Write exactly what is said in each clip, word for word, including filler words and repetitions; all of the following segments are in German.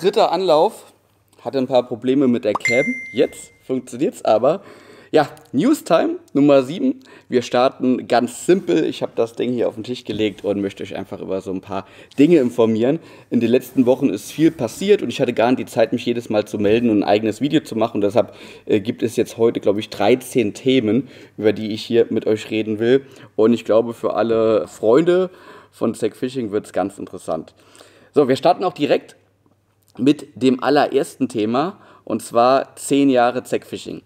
dritter Anlauf. Hatte ein paar Probleme mit der Cam. Jetzt funktioniert es aber. Ja, Newstime Nummer sieben. Wir starten ganz simpel. Ich habe das Ding hier auf den Tisch gelegt und möchte euch einfach über so ein paar Dinge informieren. In den letzten Wochen ist viel passiert und ich hatte gar nicht die Zeit, mich jedes Mal zu melden und ein eigenes Video zu machen. Und deshalb äh, gibt es jetzt heute, glaube ich, dreizehn Themen, über die ich hier mit euch reden will. Und ich glaube, für alle Freunde von Zack Fishing wird es ganz interessant. So, wir starten auch direkt mit dem allerersten Thema, und zwar zehn Jahre Zack Fishing.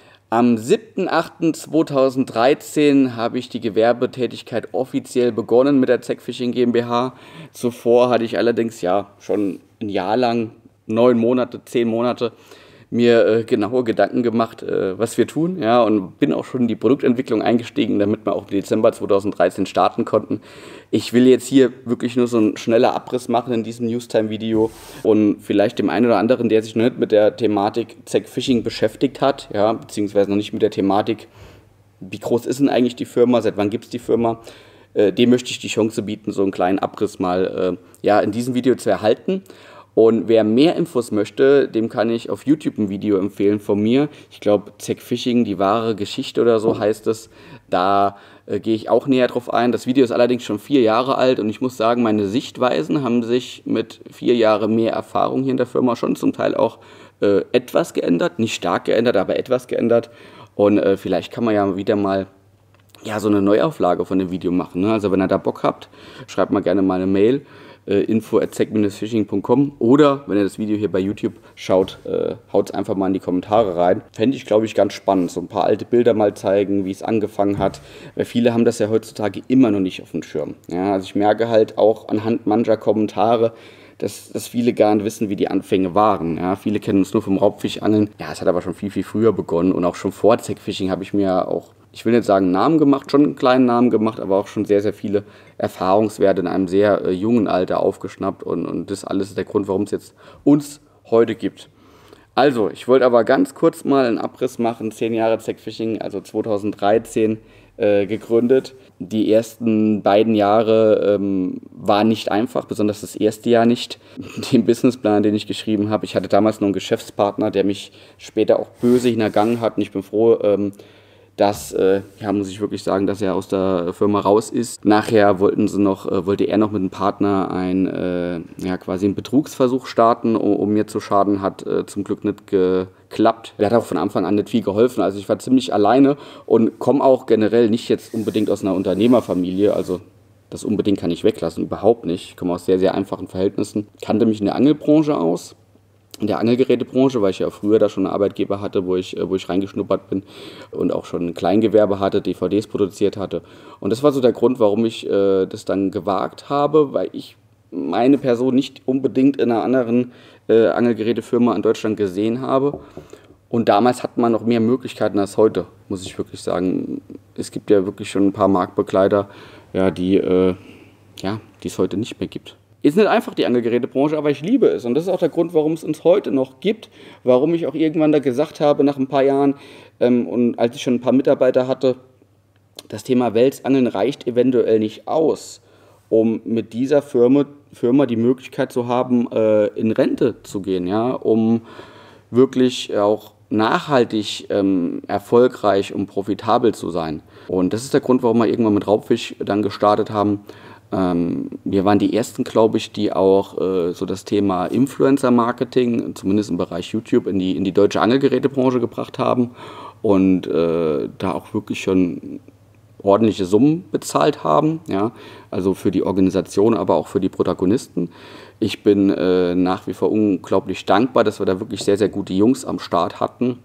Am siebten achten zweitausenddreizehn habe ich die Gewerbetätigkeit offiziell begonnen mit der Zack Fishing GmbH. Zuvor hatte ich allerdings ja schon ein Jahr lang, neun Monate, zehn Monate, mir äh, genaue Gedanken gemacht, äh, was wir tun, ja, und bin auch schon in die Produktentwicklung eingestiegen, damit wir auch im Dezember zweitausenddreizehn starten konnten. Ich will jetzt hier wirklich nur so einen schneller Abriss machen in diesem Newstime-Video und vielleicht dem einen oder anderen, der sich noch nicht mit der Thematik Zack Fishing beschäftigt hat, ja, beziehungsweise noch nicht mit der Thematik, wie groß ist denn eigentlich die Firma, seit wann gibt es die Firma, äh, dem möchte ich die Chance bieten, so einen kleinen Abriss mal äh, ja, in diesem Video zu erhalten. Und wer mehr Infos möchte, dem kann ich auf YouTube ein Video empfehlen von mir. Ich glaube, Zack Fishing, die wahre Geschichte oder so heißt es. Da äh, gehe ich auch näher drauf ein. Das Video ist allerdings schon vier Jahre alt und ich muss sagen, meine Sichtweisen haben sich mit vier Jahren mehr Erfahrung hier in der Firma schon zum Teil auch äh, etwas geändert. Nicht stark geändert, aber etwas geändert. Und äh, vielleicht kann man ja wieder mal ja, so eine Neuauflage von dem Video machen, ne? Also wenn ihr da Bock habt, schreibt mal gerne mal eine Mail. Uh, info at zack fishing punkt com oder wenn ihr das Video hier bei YouTube schaut, uh, haut es einfach mal in die Kommentare rein. Fände ich, glaube ich, ganz spannend. So ein paar alte Bilder mal zeigen, wie es angefangen hat. Weil viele haben das ja heutzutage immer noch nicht auf dem Schirm. Ja, also ich merke halt auch anhand mancher Kommentare, dass, dass viele gar nicht wissen, wie die Anfänge waren. Ja, viele kennen uns nur vom Raubfischangeln. Ja, es hat aber schon viel, viel früher begonnen. Und auch schon vor Zack Fishing habe ich mir auch, ich will nicht sagen Namen gemacht, schon einen kleinen Namen gemacht, aber auch schon sehr, sehr viele Erfahrungswerte in einem sehr äh, jungen Alter aufgeschnappt. Und, und das alles ist der Grund, warum es jetzt uns heute gibt. Also, ich wollte aber ganz kurz mal einen Abriss machen. Zehn Jahre Zack Fishing, also zweitausenddreizehn äh, gegründet. Die ersten beiden Jahre ähm, waren nicht einfach, besonders das erste Jahr nicht. Den Businessplan, den ich geschrieben habe. Ich hatte damals noch einen Geschäftspartner, der mich später auch böse hintergangen hat. Und ich bin froh, ähm, dass, äh, ja, muss ich wirklich sagen, dass er aus der Firma raus ist. Nachher wollten sie noch, äh, wollte er noch mit einem Partner ein, äh, ja, quasi einen Betrugsversuch starten, um, um mir zu schaden, hat äh, zum Glück nicht geklappt. Der hat auch von Anfang an nicht viel geholfen, also ich war ziemlich alleine und komme auch generell nicht jetzt unbedingt aus einer Unternehmerfamilie, also das unbedingt kann ich weglassen, überhaupt nicht. Ich komme aus sehr, sehr einfachen Verhältnissen, kannte mich in der Angelbranche aus. In der Angelgerätebranche, weil ich ja früher da schon einen Arbeitgeber hatte, wo ich, wo ich reingeschnuppert bin und auch schon ein Kleingewerbe hatte, D V Ds produziert hatte. Und das war so der Grund, warum ich äh, das dann gewagt habe, weil ich meine Person nicht unbedingt in einer anderen äh, Angelgerätefirma in Deutschland gesehen habe. Und damals hat man noch mehr Möglichkeiten als heute, muss ich wirklich sagen. Es gibt ja wirklich schon ein paar Marktbegleiter, ja, die äh, ja, die es heute nicht mehr gibt. Ist nicht einfach die Angelgerätebranche, aber ich liebe es. Und das ist auch der Grund, warum es uns heute noch gibt. Warum ich auch irgendwann da gesagt habe, nach ein paar Jahren, ähm, und als ich schon ein paar Mitarbeiter hatte, das Thema Welsangeln reicht eventuell nicht aus, um mit dieser Firma, Firma die Möglichkeit zu haben, äh, in Rente zu gehen, ja, um wirklich auch nachhaltig ähm, erfolgreich und profitabel zu sein. Und das ist der Grund, warum wir irgendwann mit Raubfisch dann gestartet haben. Ähm, wir waren die ersten, glaube ich, die auch äh, so das Thema Influencer-Marketing, zumindest im Bereich YouTube, in die, in die deutsche Angelgerätebranche gebracht haben und äh, da auch wirklich schon ordentliche Summen bezahlt haben, ja, also für die Organisation, aber auch für die Protagonisten. Ich bin äh, nach wie vor unglaublich dankbar, dass wir da wirklich sehr, sehr gute Jungs am Start hatten.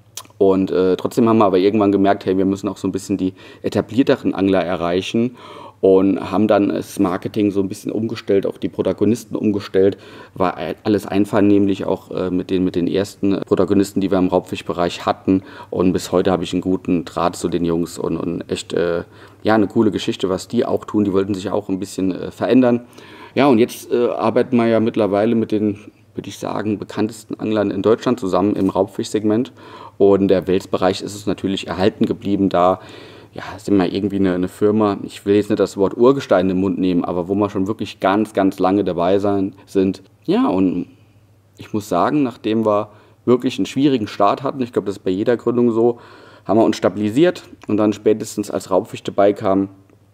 Und äh, trotzdem haben wir aber irgendwann gemerkt, hey, wir müssen auch so ein bisschen die etablierteren Angler erreichen. Und haben dann das Marketing so ein bisschen umgestellt, auch die Protagonisten umgestellt. War alles einvernehmlich auch äh, mit, den, mit den ersten Protagonisten, die wir im Raubfischbereich hatten. Und bis heute habe ich einen guten Draht zu den Jungs und, und echt äh, ja, eine coole Geschichte, was die auch tun. Die wollten sich auch ein bisschen äh, verändern. Ja, und jetzt äh, arbeiten wir ja mittlerweile mit den, würde ich sagen, bekanntesten Anglern in Deutschland zusammen im Raubfischsegment. Und der Welsbereich ist es natürlich erhalten geblieben, da ja, sind wir irgendwie eine, eine Firma, ich will jetzt nicht das Wort Urgestein in den Mund nehmen, aber wo wir schon wirklich ganz, ganz lange dabei sein, sind. Ja, und ich muss sagen, nachdem wir wirklich einen schwierigen Start hatten, ich glaube, das ist bei jeder Gründung so, haben wir uns stabilisiert und dann spätestens als Raubfisch dabei kam,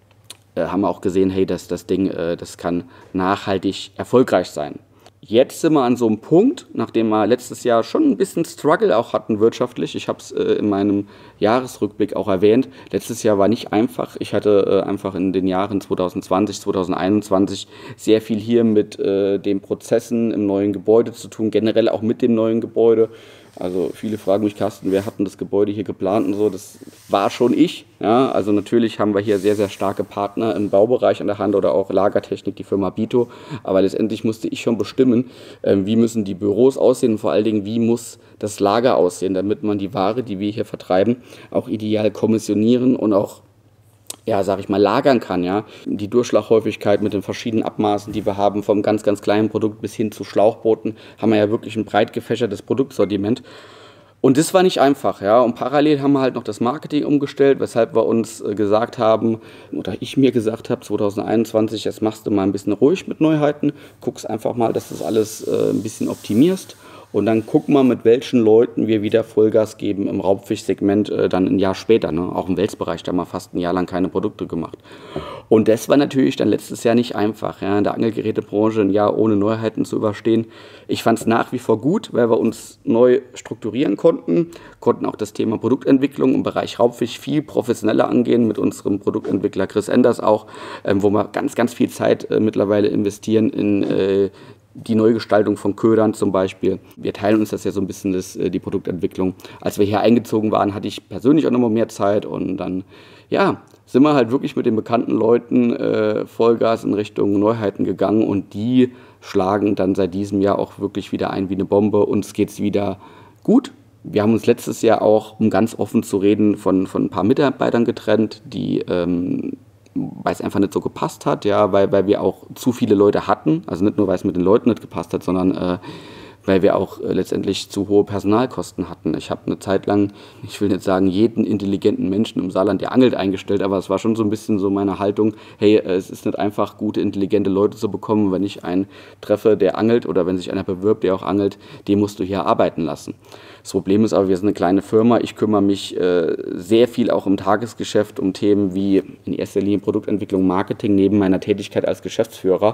äh, haben wir auch gesehen, hey, das, das Ding, äh, das kann nachhaltig erfolgreich sein. Jetzt sind wir an so einem Punkt, nachdem wir letztes Jahr schon ein bisschen Struggle auch hatten wirtschaftlich. Ich habe es äh, in meinem Jahresrückblick auch erwähnt. Letztes Jahr war nicht einfach. Ich hatte äh, einfach in den Jahren zwanzig zwanzig, zwanzig einundzwanzig sehr viel hier mit äh, den Prozessen im neuen Gebäude zu tun, generell auch mit dem neuen Gebäude. Also viele fragen mich, Carsten, wer hat denn das Gebäude hier geplant und so? Das war schon ich. Ja, also natürlich haben wir hier sehr, sehr starke Partner im Baubereich an der Hand oder auch Lagertechnik, die Firma Bito. Aber letztendlich musste ich schon bestimmen, äh, wie müssen die Büros aussehen und vor allen Dingen, wie muss das Lager aussehen, damit man die Ware, die wir hier vertreiben, auch ideal kommissionieren und auch, ja, sag ich mal, lagern kann, ja. Die Durchschlaghäufigkeit mit den verschiedenen Abmaßen, die wir haben, vom ganz, ganz kleinen Produkt bis hin zu Schlauchbooten, haben wir ja wirklich ein breit gefächertes Produktsortiment. Und das war nicht einfach, ja. Und parallel haben wir halt noch das Marketing umgestellt, weshalb wir uns äh, gesagt haben, oder ich mir gesagt habe, zwanzig einundzwanzig, jetzt machst du mal ein bisschen ruhig mit Neuheiten, guckst einfach mal, dass du das alles äh, ein bisschen optimierst. Und dann gucken wir, mit welchen Leuten wir wieder Vollgas geben im Raubfischsegment äh, dann ein Jahr später. Ne? Auch im Welsbereich, da haben wir fast ein Jahr lang keine Produkte gemacht. Und das war natürlich dann letztes Jahr nicht einfach, ja, in der Angelgerätebranche ein Jahr ohne Neuheiten zu überstehen. Ich fand es nach wie vor gut, weil wir uns neu strukturieren konnten, konnten auch das Thema Produktentwicklung im Bereich Raubfisch viel professioneller angehen, mit unserem Produktentwickler Chris Enders auch, ähm, wo wir ganz, ganz viel Zeit äh, mittlerweile investieren in äh, die Neugestaltung von Ködern zum Beispiel. Wir teilen uns das ja so ein bisschen, das, die Produktentwicklung. Als wir hier eingezogen waren, hatte ich persönlich auch noch mal mehr Zeit und dann, ja, sind wir halt wirklich mit den bekannten Leuten äh, Vollgas in Richtung Neuheiten gegangen und die schlagen dann seit diesem Jahr auch wirklich wieder ein wie eine Bombe. Uns geht's wieder gut. Wir haben uns letztes Jahr auch, um ganz offen zu reden, von, von ein paar Mitarbeitern getrennt, die ähm, weil es einfach nicht so gepasst hat, ja, weil, weil wir auch zu viele Leute hatten, also nicht nur, weil es mit den Leuten nicht gepasst hat, sondern äh, weil wir auch äh, letztendlich zu hohe Personalkosten hatten. Ich habe eine Zeit lang, ich will nicht sagen, jeden intelligenten Menschen im Saarland, der angelt, eingestellt, aber es war schon so ein bisschen so meine Haltung, hey, äh, es ist nicht einfach, gute, intelligente Leute zu bekommen. Wenn ich einen treffe, der angelt, oder wenn sich einer bewirbt, der auch angelt, den musst du hier arbeiten lassen. Das Problem ist aber, wir sind eine kleine Firma. Ich kümmere mich äh, sehr viel auch im Tagesgeschäft um Themen wie in erster Linie Produktentwicklung, Marketing neben meiner Tätigkeit als Geschäftsführer.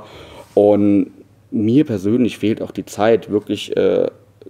Und mir persönlich fehlt auch die Zeit, wirklich äh,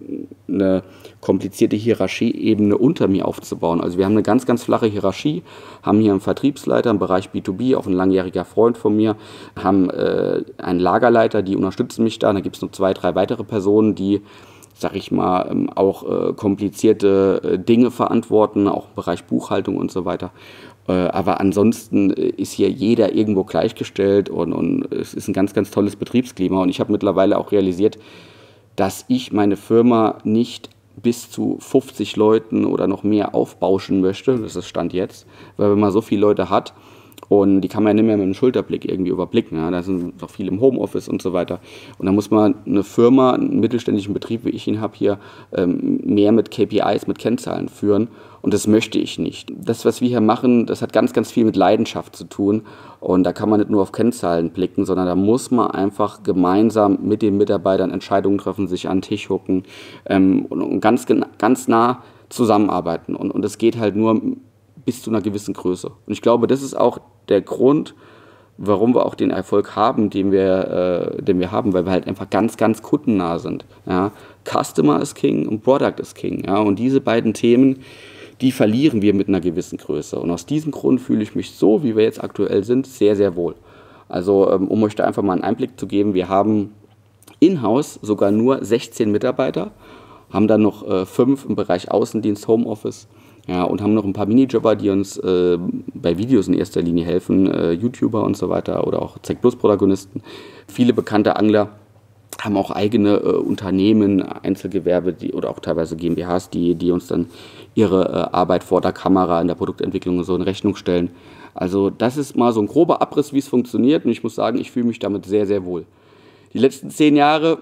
eine komplizierte Hierarchieebene unter mir aufzubauen. Also wir haben eine ganz, ganz flache Hierarchie, haben hier einen Vertriebsleiter im Bereich B zwei B, auch ein langjähriger Freund von mir, haben äh, einen Lagerleiter, die unterstützen mich da. Da gibt es noch zwei, drei weitere Personen, die, sag ich mal, auch äh, komplizierte äh, Dinge verantworten, auch im Bereich Buchhaltung und so weiter. Äh, aber ansonsten ist hier jeder irgendwo gleichgestellt und, und es ist ein ganz, ganz tolles Betriebsklima. Und ich habe mittlerweile auch realisiert, dass ich meine Firma nicht bis zu fünfzig Leuten oder noch mehr aufbauschen möchte. Das ist Stand jetzt, weil wenn man so viele Leute hat, und die kann man ja nicht mehr mit einem Schulterblick irgendwie überblicken. Ja. Da sind auch viele im Homeoffice und so weiter. Und da muss man eine Firma, einen mittelständischen Betrieb, wie ich ihn habe hier, ähm, mehr mit K P Is, mit Kennzahlen führen. Und das möchte ich nicht. Das, was wir hier machen, das hat ganz, ganz viel mit Leidenschaft zu tun. Und da kann man nicht nur auf Kennzahlen blicken, sondern da muss man einfach gemeinsam mit den Mitarbeitern Entscheidungen treffen, sich an den Tisch hocken ähm, und, und ganz, ganz nah zusammenarbeiten. Und, und das geht halt nur bis zu einer gewissen Größe. Und ich glaube, das ist auch der Grund, warum wir auch den Erfolg haben, den wir, äh, den wir haben, weil wir halt einfach ganz, ganz kundennah sind. Ja? Customer is King und Product is King. Ja? Und diese beiden Themen, die verlieren wir mit einer gewissen Größe. Und aus diesem Grund fühle ich mich so, wie wir jetzt aktuell sind, sehr, sehr wohl. Also ähm, um euch da einfach mal einen Einblick zu geben, wir haben in-house sogar nur sechzehn Mitarbeiter, haben dann noch äh, fünf im Bereich Außendienst, Homeoffice. Ja, und haben noch ein paar Minijobber, die uns äh, bei Videos in erster Linie helfen, äh, YouTuber und so weiter oder auch Z Plus Protagonisten. Viele bekannte Angler haben auch eigene äh, Unternehmen, Einzelgewerbe die, oder auch teilweise GmbHs, die, die uns dann ihre äh, Arbeit vor der Kamera in der Produktentwicklung und so in Rechnung stellen. Also das ist mal so ein grober Abriss, wie es funktioniert, und ich muss sagen, ich fühle mich damit sehr, sehr wohl. Die letzten zehn Jahre...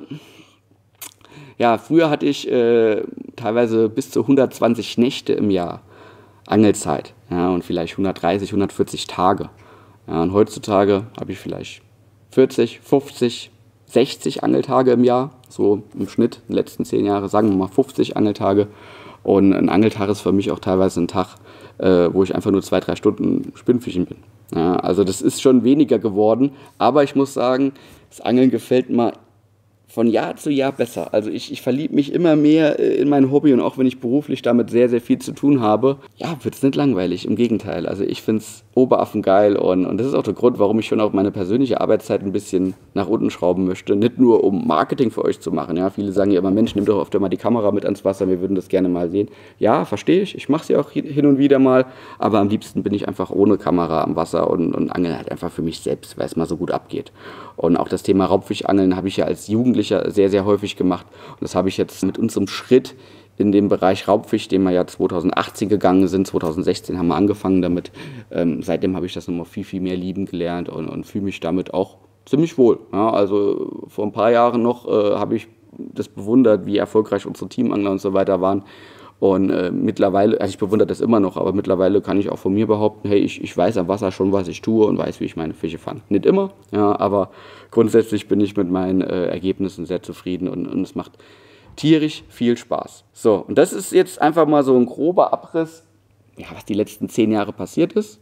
Ja, früher hatte ich äh, teilweise bis zu hundertzwanzig Nächte im Jahr Angelzeit, ja, und vielleicht hundertdreißig, hundertvierzig Tage. Ja, und heutzutage habe ich vielleicht vierzig, fünfzig, sechzig Angeltage im Jahr, so im Schnitt, in den letzten zehn Jahren, sagen wir mal fünfzig Angeltage. Und ein Angeltag ist für mich auch teilweise ein Tag, äh, wo ich einfach nur zwei, drei Stunden Spinnfischen bin. Ja, also das ist schon weniger geworden, aber ich muss sagen, das Angeln gefällt mir von Jahr zu Jahr besser. Also ich, ich verliebe mich immer mehr in mein Hobby und auch wenn ich beruflich damit sehr, sehr viel zu tun habe, ja, wird es nicht langweilig, im Gegenteil. Also ich finde es oberaffen geil und, und das ist auch der Grund, warum ich schon auch meine persönliche Arbeitszeit ein bisschen nach unten schrauben möchte. Nicht nur, um Marketing für euch zu machen. Ja, viele sagen ja immer, Mensch, nimm doch öfter mal die Kamera mit ans Wasser, wir würden das gerne mal sehen. Ja, verstehe ich, ich mache sie auch hin und wieder mal, aber am liebsten bin ich einfach ohne Kamera am Wasser und, und angel halt einfach für mich selbst, weil es mal so gut abgeht. Und auch das Thema Raubfischangeln habe ich ja als Jugendlicher sehr, sehr häufig gemacht. Und das habe ich jetzt mit unserem Schritt in dem Bereich Raubfisch, den wir ja zweitausendachtzehn gegangen sind, zweitausendsechzehn haben wir angefangen damit. Ähm, seitdem habe ich das nochmal viel, viel mehr lieben gelernt und, und fühle mich damit auch ziemlich wohl. Ja, also vor ein paar Jahren noch äh, habe ich das bewundert, wie erfolgreich unsere Teamangler und so weiter waren. Und äh, mittlerweile, also ich bewundere das immer noch, aber mittlerweile kann ich auch von mir behaupten, hey, ich, ich weiß am Wasser schon, was ich tue und weiß, wie ich meine Fische fange. Nicht immer, ja, aber grundsätzlich bin ich mit meinen äh, Ergebnissen sehr zufrieden und, und es macht tierisch viel Spaß. So, und das ist jetzt einfach mal so ein grober Abriss, ja, was die letzten zehn Jahre passiert ist.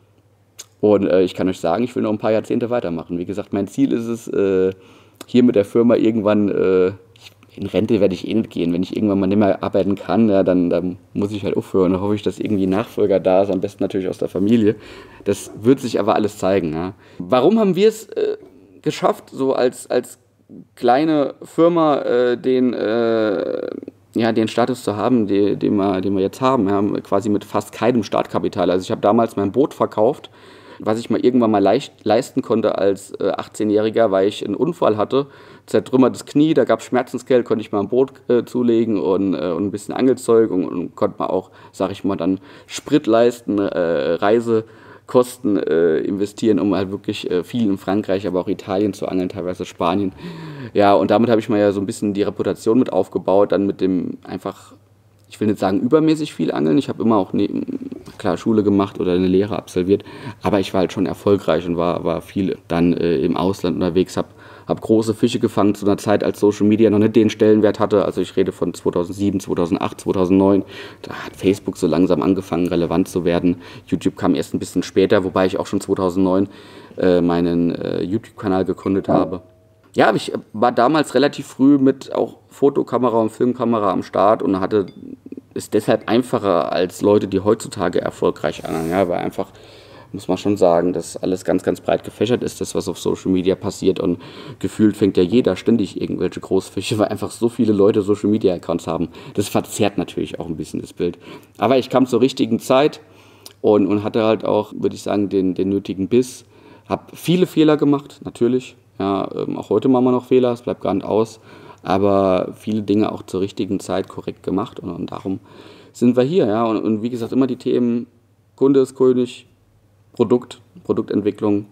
Und äh, ich kann euch sagen, ich will noch ein paar Jahrzehnte weitermachen. Wie gesagt, mein Ziel ist es, äh, hier mit der Firma irgendwann, äh, in Rente werde ich eh nicht gehen. Wenn ich irgendwann mal nicht mehr arbeiten kann, ja, dann, dann muss ich halt aufhören. Dann hoffe ich, dass irgendwie ein Nachfolger da ist, am besten natürlich aus der Familie. Das wird sich aber alles zeigen. Ja. Warum haben wir es äh, geschafft, so als, als kleine Firma äh, den, äh, ja, den Status zu haben, den, den, wir, den wir jetzt haben, ja, quasi mit fast keinem Startkapital. Also ich habe damals mein Boot verkauft, was ich mal irgendwann mal leicht leisten konnte als äh, achtzehnjähriger, weil ich einen Unfall hatte, zertrümmertes Knie, da gab es Schmerzensgeld, konnte ich mal ein Boot äh, zulegen und, äh, und ein bisschen Angelzeug und, und konnte man auch, sag ich mal, dann Sprit leisten, äh, Reise Kosten äh, investieren, um halt wirklich äh, viel in Frankreich, aber auch Italien zu angeln, teilweise Spanien. Ja, und damit habe ich mal ja so ein bisschen die Reputation mit aufgebaut, dann mit dem einfach, ich will nicht sagen übermäßig viel angeln, ich habe immer auch, ne, klar, Schule gemacht oder eine Lehre absolviert, aber ich war halt schon erfolgreich und war, war viel dann äh, im Ausland unterwegs, habe habe große Fische gefangen zu einer Zeit, als Social Media noch nicht den Stellenwert hatte. Also ich rede von zweitausendsieben, zweitausendacht, zweitausendneun. Da hat Facebook so langsam angefangen, relevant zu werden. YouTube kam erst ein bisschen später, wobei ich auch schon zweitausendneun äh, meinen äh, YouTube-Kanal gegründet habe. Ja, ich war damals relativ früh mit auch Fotokamera und Filmkamera am Start und hatte ist deshalb einfacher als Leute, die heutzutage erfolgreich angeln. Ja, weil einfach, muss man schon sagen, dass alles ganz, ganz breit gefächert ist, das, was auf Social Media passiert. Und gefühlt fängt ja jeder ständig irgendwelche Großfische, weil einfach so viele Leute Social Media Accounts haben. Das verzerrt natürlich auch ein bisschen das Bild. Aber ich kam zur richtigen Zeit und, und hatte halt auch, würde ich sagen, den, den nötigen Biss. Habe viele Fehler gemacht, natürlich. Ja, ähm, auch heute machen wir noch Fehler, es bleibt gar nicht aus. Aber viele Dinge auch zur richtigen Zeit korrekt gemacht. Und, und darum sind wir hier. Ja. Und, und wie gesagt, immer die Themen Kunde ist König, Produkt, Produktentwicklung,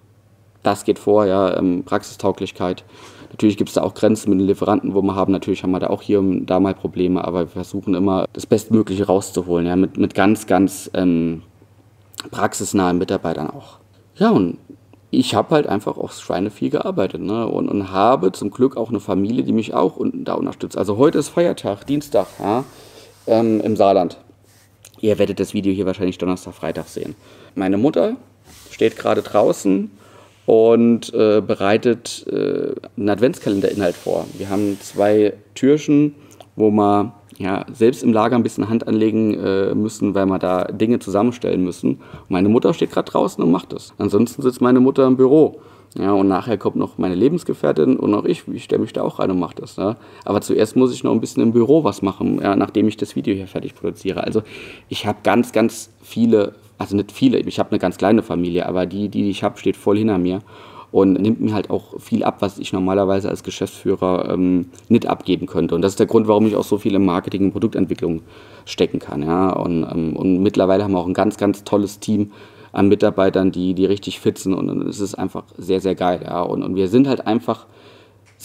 das geht vor, ja, ähm, Praxistauglichkeit. Natürlich gibt es da auch Grenzen mit den Lieferanten, wo wir haben. Natürlich haben wir da auch hier und da mal Probleme, aber wir versuchen immer, das Bestmögliche rauszuholen, ja, mit, mit ganz, ganz ähm, praxisnahen Mitarbeitern auch. Ja, und ich habe halt einfach aufs Schweinevieh gearbeitet, ne, und, und habe zum Glück auch eine Familie, die mich auch un- da unterstützt. Also heute ist Feiertag, Dienstag, ja, ähm, im Saarland. Ihr werdet das Video hier wahrscheinlich Donnerstag, Freitag sehen. Meine Mutter steht gerade draußen und äh, bereitet äh, einen Adventskalenderinhalt vor. Wir haben zwei Türchen, wo wir ja, selbst im Lager ein bisschen Hand anlegen äh, müssen, weil wir da Dinge zusammenstellen müssen. Und meine Mutter steht gerade draußen und macht das. Ansonsten sitzt meine Mutter im Büro. Ja, und nachher kommt noch meine Lebensgefährtin und auch ich, ich stelle mich da auch rein und mache das. Ne? Aber zuerst muss ich noch ein bisschen im Büro was machen, ja, nachdem ich das Video hier fertig produziere. Also ich habe ganz, ganz viele, also nicht viele, ich habe eine ganz kleine Familie, aber die, die ich habe, steht voll hinter mir und nimmt mir halt auch viel ab, was ich normalerweise als Geschäftsführer ähm, nicht abgeben könnte. Und das ist der Grund, warum ich auch so viel im Marketing und Produktentwicklung stecken kann. Ja? Und, ähm, und mittlerweile haben wir auch ein ganz, ganz tolles Team an Mitarbeitern, die, die richtig fit sind, und, und es ist einfach sehr, sehr geil. Ja. Und, und wir sind halt einfach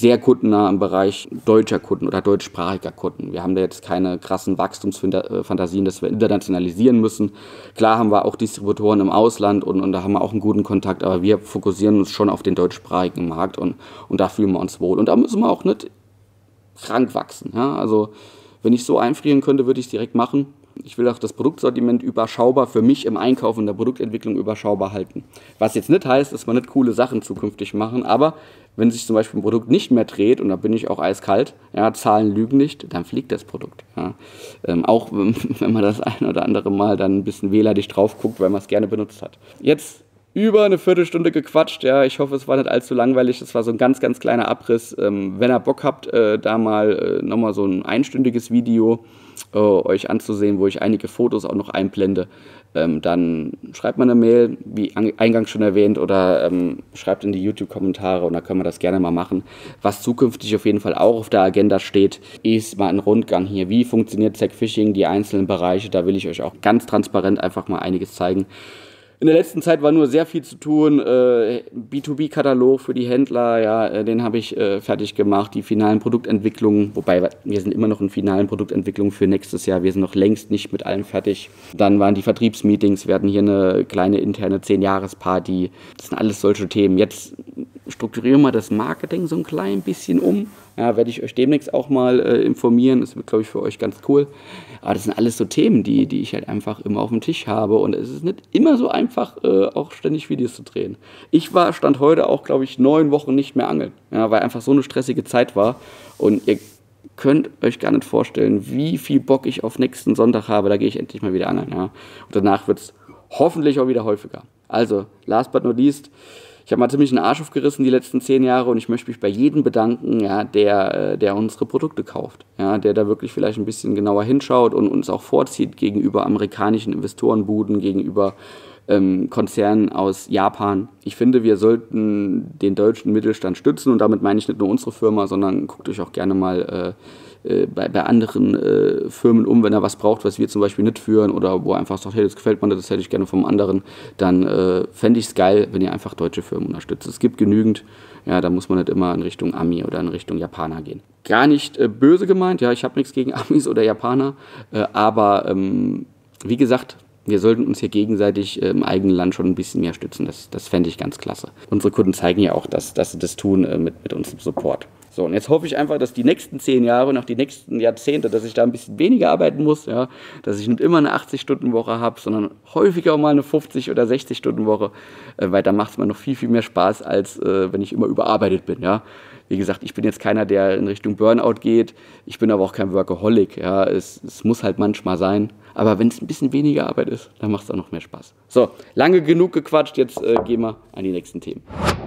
sehr kundennah im Bereich deutscher Kunden oder deutschsprachiger Kunden. Wir haben da jetzt keine krassen Wachstumsfantasien, dass wir internationalisieren müssen. Klar haben wir auch Distributoren im Ausland und, und da haben wir auch einen guten Kontakt, aber wir fokussieren uns schon auf den deutschsprachigen Markt und, und da fühlen wir uns wohl. Und da müssen wir auch nicht krank wachsen. Ja? Also wenn ich so einfrieren könnte, würde ich es direkt machen. Ich will auch das Produktsortiment überschaubar für mich im Einkauf und der Produktentwicklung überschaubar halten. Was jetzt nicht heißt, dass wir nicht coole Sachen zukünftig machen, aber wenn sich zum Beispiel ein Produkt nicht mehr dreht, und da bin ich auch eiskalt, ja, Zahlen lügen nicht, dann fliegt das Produkt. Ja. Ähm, auch wenn man das ein oder andere Mal dann ein bisschen wählerlich drauf guckt, weil man es gerne benutzt hat. Jetzt über eine Viertelstunde gequatscht, ja, ich hoffe, es war nicht allzu langweilig, das war so ein ganz, ganz kleiner Abriss. Ähm, wenn ihr Bock habt, äh, da mal äh, nochmal so ein einstündiges Video äh, euch anzusehen, wo ich einige Fotos auch noch einblende, ähm, dann schreibt mal eine Mail, wie eingangs schon erwähnt, oder ähm, schreibt in die YouTube-Kommentare und da können wir das gerne mal machen. Was zukünftig auf jeden Fall auch auf der Agenda steht, ist mal ein Rundgang hier. Wie funktioniert Zackfishing, die einzelnen Bereiche, da will ich euch auch ganz transparent einfach mal einiges zeigen. In der letzten Zeit war nur sehr viel zu tun. Äh, B zwei B-Katalog für die Händler, ja, äh, den habe ich äh, fertig gemacht. Die finalen Produktentwicklungen, wobei wir sind immer noch in finalen Produktentwicklungen für nächstes Jahr. Wir sind noch längst nicht mit allem fertig. Dann waren die Vertriebsmeetings, wir hatten hier eine kleine interne zehn-Jahres-Party. Das sind alles solche Themen. Jetzt strukturieren wir das Marketing so ein klein bisschen um. Ja, werde ich euch demnächst auch mal äh, informieren. Das wird, glaube ich, für euch ganz cool. Aber das sind alles so Themen, die, die ich halt einfach immer auf dem Tisch habe. Und es ist nicht immer so einfach, äh, auch ständig Videos zu drehen. Ich war, stand heute auch, glaube ich, neun Wochen nicht mehr angeln. Ja, weil einfach so eine stressige Zeit war. Und ihr könnt euch gar nicht vorstellen, wie viel Bock ich auf nächsten Sonntag habe. Da gehe ich endlich mal wieder angeln. Ja. Und danach wird es hoffentlich auch wieder häufiger. Also, last but not least, ich habe mal ziemlich einen Arsch aufgerissen die letzten zehn Jahre und ich möchte mich bei jedem bedanken, ja, der, der unsere Produkte kauft. Ja, der da wirklich vielleicht ein bisschen genauer hinschaut und uns auch vorzieht gegenüber amerikanischen Investorenbuden, gegenüber ähm, Konzernen aus Japan. Ich finde, wir sollten den deutschen Mittelstand stützen und damit meine ich nicht nur unsere Firma, sondern guckt euch auch gerne mal äh, Bei, bei anderen äh, Firmen um, wenn er was braucht, was wir zum Beispiel nicht führen oder wo er einfach sagt, hey, das gefällt mir, das hätte ich gerne vom anderen, dann äh, fände ich es geil, wenn ihr einfach deutsche Firmen unterstützt. Es gibt genügend, ja, da muss man nicht immer in Richtung Ami oder in Richtung Japaner gehen. Gar nicht äh, böse gemeint, ja, ich habe nichts gegen Amis oder Japaner, äh, aber ähm, wie gesagt, wir sollten uns hier gegenseitig äh, im eigenen Land schon ein bisschen mehr stützen, das, das fände ich ganz klasse. Unsere Kunden zeigen ja auch, dass, dass sie das tun äh, mit, mit unserem Support. So, und jetzt hoffe ich einfach, dass die nächsten zehn Jahre und auch die nächsten Jahrzehnte, dass ich da ein bisschen weniger arbeiten muss, ja, dass ich nicht immer eine achtzig-Stunden-Woche habe, sondern häufiger auch mal eine fünfzig- oder sechzig-Stunden-Woche, äh, weil da macht es mir noch viel, viel mehr Spaß, als äh, wenn ich immer überarbeitet bin, ja. Wie gesagt, ich bin jetzt keiner, der in Richtung Burnout geht, ich bin aber auch kein Workaholic, ja, es, es muss halt manchmal sein, aber wenn es ein bisschen weniger Arbeit ist, dann macht es auch noch mehr Spaß. So, lange genug gequatscht, jetzt äh, gehen wir an die nächsten Themen.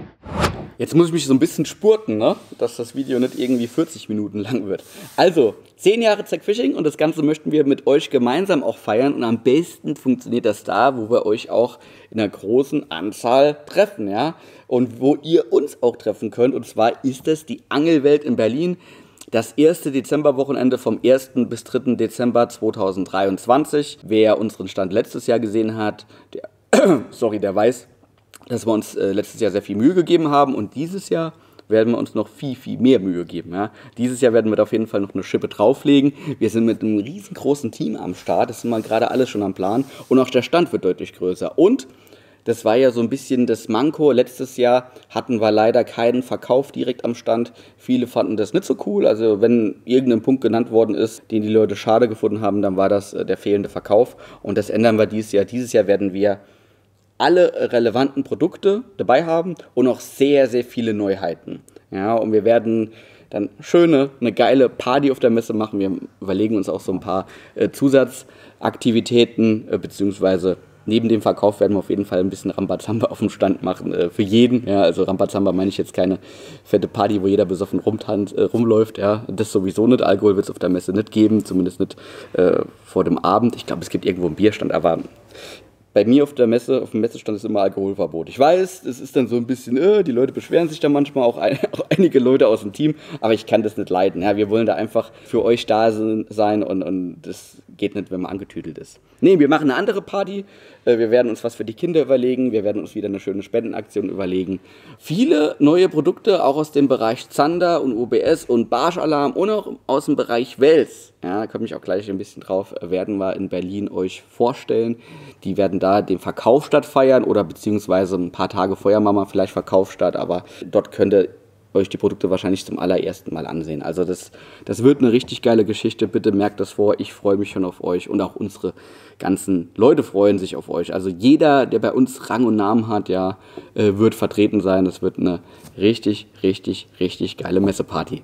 Jetzt muss ich mich so ein bisschen spurten, ne? Dass das Video nicht irgendwie vierzig Minuten lang wird. Also, zehn Jahre Zackfishing und das Ganze möchten wir mit euch gemeinsam auch feiern. Und am besten funktioniert das da, wo wir euch auch in einer großen Anzahl treffen, ja? Und wo ihr uns auch treffen könnt. Und zwar ist das die Angelwelt in Berlin. Das erste Dezemberwochenende vom ersten bis dritten Dezember zweitausenddreiundzwanzig. Wer unseren Stand letztes Jahr gesehen hat, der, sorry, der weiß, dass wir uns äh, letztes Jahr sehr viel Mühe gegeben haben und dieses Jahr werden wir uns noch viel, viel mehr Mühe geben. Ja? Dieses Jahr werden wir da auf jeden Fall noch eine Schippe drauflegen. Wir sind mit einem riesengroßen Team am Start, das sind mal gerade alles schon am Plan und auch der Stand wird deutlich größer. Und das war ja so ein bisschen das Manko. Letztes Jahr hatten wir leider keinen Verkauf direkt am Stand. Viele fanden das nicht so cool. Also wenn irgendein Punkt genannt worden ist, den die Leute schade gefunden haben, dann war das äh, der fehlende Verkauf. Und das ändern wir dieses Jahr. Dieses Jahr werden wir alle relevanten Produkte dabei haben und auch sehr, sehr viele Neuheiten. Ja, und wir werden dann schöne, eine geile Party auf der Messe machen. Wir überlegen uns auch so ein paar äh, Zusatzaktivitäten, äh, beziehungsweise neben dem Verkauf werden wir auf jeden Fall ein bisschen Rambazamba auf dem Stand machen, äh, für jeden. Ja, also Rambazamba meine ich jetzt keine fette Party, wo jeder besoffen rumtant, äh, rumläuft. Ja, das sowieso nicht. Alkohol wird es auf der Messe nicht geben, zumindest nicht äh, vor dem Abend. Ich glaube, es gibt irgendwo einen Bierstand, aber bei mir auf der Messe, auf dem Messestand ist immer Alkoholverbot. Ich weiß, es ist dann so ein bisschen, äh, die Leute beschweren sich da manchmal, auch, ein, auch einige Leute aus dem Team, aber ich kann das nicht leiden. Ja, wir wollen da einfach für euch da sein und, und das geht nicht, wenn man angetüdelt ist. Nee, wir machen eine andere Party. Wir werden uns was für die Kinder überlegen. Wir werden uns wieder eine schöne Spendenaktion überlegen. Viele neue Produkte, auch aus dem Bereich Zander und O B S und Barschalarm und auch aus dem Bereich Wels. Ja, da komme ich auch gleich ein bisschen drauf, werden wir in Berlin euch vorstellen. Die werden da den Verkauf stattfeiern oder beziehungsweise ein paar Tage vorher machen wir vielleicht Verkauf statt, aber dort könnt ihr euch die Produkte wahrscheinlich zum allerersten Mal ansehen. Also das, das wird eine richtig geile Geschichte. Bitte merkt das vor. Ich freue mich schon auf euch und auch unsere ganzen Leute freuen sich auf euch. Also jeder, der bei uns Rang und Namen hat, ja, äh, wird vertreten sein. Das wird eine richtig, richtig, richtig geile Messeparty.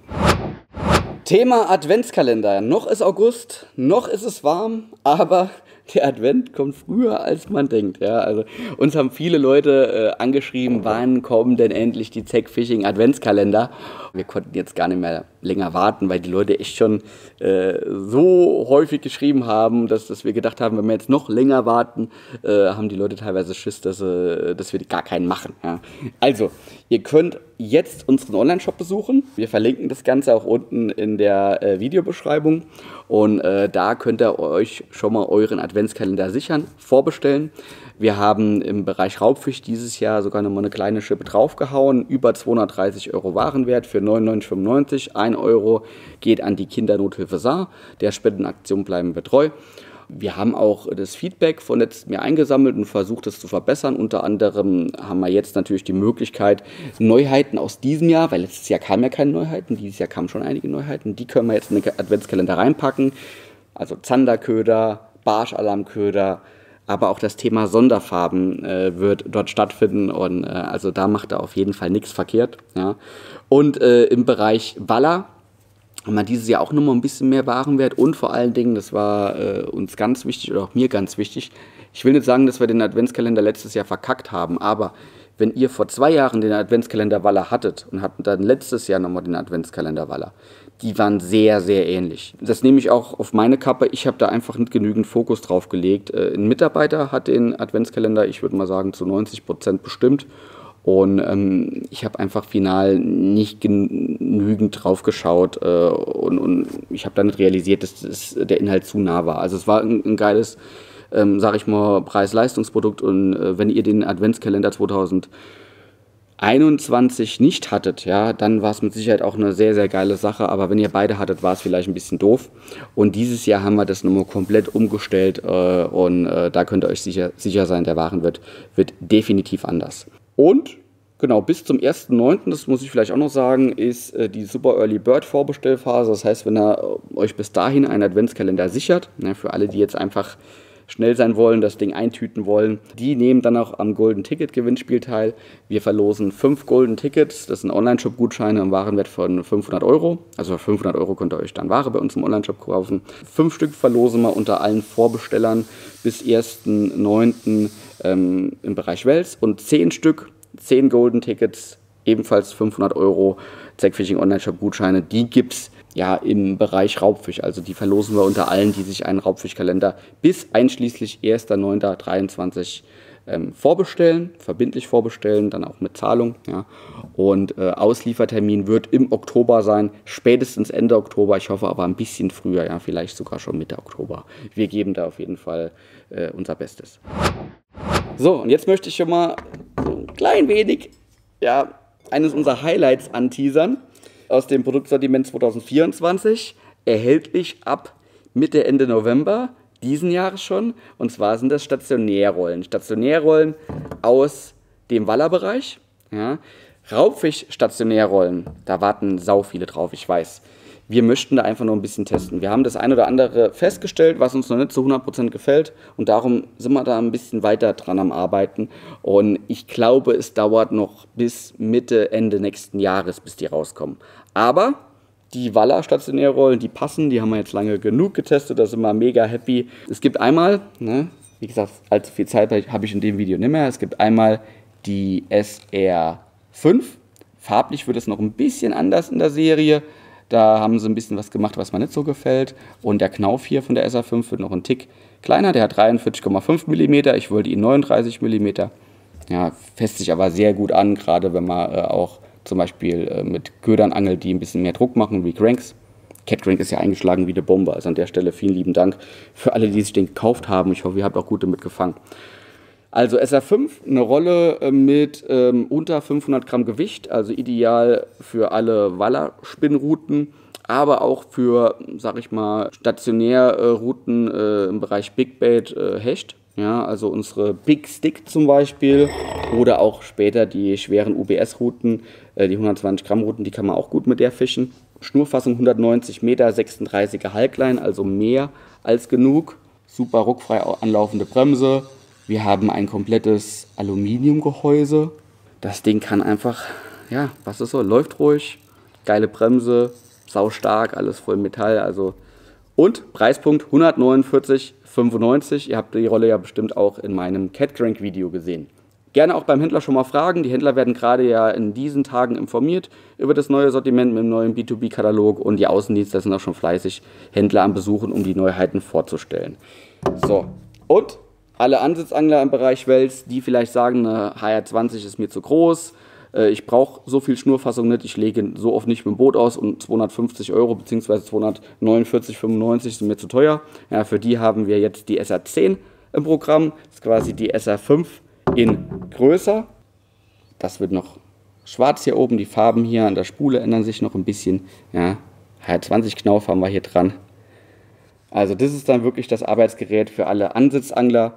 Thema Adventskalender. Noch ist August, noch ist es warm, aber der Advent kommt früher, als man denkt. Ja, also uns haben viele Leute äh, angeschrieben, wann kommen denn endlich die Zack Fishing Adventskalender? Wir konnten jetzt gar nicht mehr länger warten, weil die Leute echt schon äh, so häufig geschrieben haben, dass, dass wir gedacht haben, wenn wir jetzt noch länger warten, äh, haben die Leute teilweise Schiss, dass, äh, dass wir gar keinen machen. Ja. Also, ihr könnt jetzt unseren Online-Shop besuchen. Wir verlinken das Ganze auch unten in der äh, Videobeschreibung. Und äh, da könnt ihr euch schon mal euren Adventskalender sichern, vorbestellen. Wir haben im Bereich Raubfisch dieses Jahr sogar noch mal eine kleine Schippe draufgehauen. Über zweihundertdreißig Euro Warenwert für neunundneunzig fünfundneunzig. ein Euro geht an die Kindernothilfe Saar. Der Spendenaktion bleiben wir treu. Wir haben auch das Feedback von letztem Jahr eingesammelt und versucht, es zu verbessern. Unter anderem haben wir jetzt natürlich die Möglichkeit, Neuheiten aus diesem Jahr, weil letztes Jahr kamen ja keine Neuheiten, dieses Jahr kamen schon einige Neuheiten, die können wir jetzt in den Adventskalender reinpacken. Also Zanderköder, Barschalarmköder, aber auch das Thema Sonderfarben äh, wird dort stattfinden und äh, also da macht er auf jeden Fall nichts verkehrt. Ja. Und äh, im Bereich Waller haben wir dieses Jahr auch nochmal ein bisschen mehr Warenwert und vor allen Dingen, das war äh, uns ganz wichtig oder auch mir ganz wichtig, ich will nicht sagen, dass wir den Adventskalender letztes Jahr verkackt haben, aber wenn ihr vor zwei Jahren den Adventskalender Waller hattet und hatten dann letztes Jahr nochmal den Adventskalender Waller, die waren sehr, sehr ähnlich. Das nehme ich auch auf meine Kappe. Ich habe da einfach nicht genügend Fokus drauf gelegt. Ein Mitarbeiter hat den Adventskalender, ich würde mal sagen, zu neunzig Prozent bestimmt. Und ähm, ich habe einfach final nicht genügend drauf geschaut äh, und, und ich habe dann nicht realisiert, dass das, der Inhalt zu nah war. Also es war ein, ein geiles, ähm, sag ich mal, Preis-Leistungsprodukt und äh, wenn ihr den Adventskalender zweitausendeinundzwanzig nicht hattet, ja, dann war es mit Sicherheit auch eine sehr, sehr geile Sache, aber wenn ihr beide hattet, war es vielleicht ein bisschen doof. Und dieses Jahr haben wir das nochmal komplett umgestellt äh, und äh, da könnt ihr euch sicher, sicher sein, der Waren wird, wird definitiv anders. Und genau, bis zum ersten neunten, das muss ich vielleicht auch noch sagen, ist äh, die Super Early Bird Vorbestellphase. Das heißt, wenn ihr äh, euch bis dahin einen Adventskalender sichert, ne, für alle, die jetzt einfach schnell sein wollen, das Ding eintüten wollen, die nehmen dann auch am Golden Ticket Gewinnspiel teil. Wir verlosen fünf Golden Tickets, das sind Online-Shop-Gutscheine im Warenwert von fünfhundert Euro. Also für fünfhundert Euro könnt ihr euch dann Ware bei uns im Online-Shop kaufen. Fünf Stück verlosen wir unter allen Vorbestellern bis ersten neunten ähm, im Bereich Wels und zehn Stück, zehn Golden Tickets, ebenfalls fünfhundert Euro Zack Fishing Online-Shop-Gutscheine, die gibt es ja im Bereich Raubfisch. Also die verlosen wir unter allen, die sich einen Raubfischkalender bis einschließlich erster neunter dreiundzwanzig ähm, vorbestellen, verbindlich vorbestellen, dann auch mit Zahlung. Ja. Und äh, Ausliefertermin wird im Oktober sein, spätestens Ende Oktober. Ich hoffe aber ein bisschen früher, ja, vielleicht sogar schon Mitte Oktober. Wir geben da auf jeden Fall äh, unser Bestes. So, und jetzt möchte ich schon mal so ein klein wenig, ja, eines unserer Highlights anteasern aus dem Produktsortiment zweitausendvierundzwanzig, erhältlich ab Mitte, Ende November diesen Jahres schon. Und zwar sind das Stationärrollen. Stationärrollen aus dem Wallerbereich. Ja. Raubfisch-Stationärrollen, da warten sau viele drauf, ich weiß. Wir möchten da einfach noch ein bisschen testen. Wir haben das ein oder andere festgestellt, was uns noch nicht zu hundert Prozent gefällt. Und darum sind wir da ein bisschen weiter dran am Arbeiten. Und ich glaube, es dauert noch bis Mitte, Ende nächsten Jahres, bis die rauskommen. Aber die Waller Stationärrollen, die passen, die haben wir jetzt lange genug getestet, da sind wir mega happy. Es gibt einmal, ne, wie gesagt, allzu viel Zeit habe ich in dem Video nicht mehr, es gibt einmal die S R fünf. Farblich wird es noch ein bisschen anders in der Serie. Da haben sie ein bisschen was gemacht, was mir nicht so gefällt. Und der Knauf hier von der S R fünf wird noch ein Tick kleiner, der hat dreiundvierzig Komma fünf Millimeter, ich wollte ihn neununddreißig Millimeter. Ja, fässt sich aber sehr gut an, gerade wenn man äh, auch zum Beispiel äh, mit Ködern angelt, die ein bisschen mehr Druck machen, wie Cranks. Cat Crank ist ja eingeschlagen wie eine Bombe, also an der Stelle vielen lieben Dank für alle, die sich den gekauft haben. Ich hoffe, ihr habt auch gut damit gefangen. Also S R fünf, eine Rolle mit ähm, unter fünfhundert Gramm Gewicht, also ideal für alle Wallerspinnrouten, aber auch für, sag ich mal, Stationärrouten äh, im Bereich Big Bait, äh, Hecht. Ja, also unsere Big Stick zum Beispiel oder auch später die schweren U B S-Routen, äh, die hundertzwanzig Gramm Routen, die kann man auch gut mit der fischen. Schnurfassung hundertneunzig Meter, sechsunddreißiger Halklein, also mehr als genug. Super ruckfrei anlaufende Bremse. Wir haben ein komplettes Aluminiumgehäuse. Das Ding kann einfach, ja, was ist so, läuft ruhig, geile Bremse, saustark, alles voll Metall. Also. Und Preispunkt hundertneunundvierzig Komma fünfundneunzig. Ihr habt die Rolle ja bestimmt auch in meinem Cat Crank Video gesehen. Gerne auch beim Händler schon mal fragen. Die Händler werden gerade ja in diesen Tagen informiert über das neue Sortiment mit dem neuen B zwei B-Katalog und die Außendienste sind auch schon fleißig Händler am Besuchen, um die Neuheiten vorzustellen. So, und alle Ansitzangler im Bereich Wels, die vielleicht sagen, eine H R zwanzig ist mir zu groß, äh, ich brauche so viel Schnurfassung nicht, ich lege so oft nicht mit dem Boot aus und zweihundertfünfzig Euro bzw. zweihundertneunundvierzig Komma fünfundneunzig sind mir zu teuer. Ja, für die haben wir jetzt die S R zehn im Programm, das ist quasi die S R fünf in größer. Das wird noch schwarz hier oben, die Farben hier an der Spule ändern sich noch ein bisschen. Ja, H R zwanzig Knauf haben wir hier dran. Also das ist dann wirklich das Arbeitsgerät für alle Ansitzangler.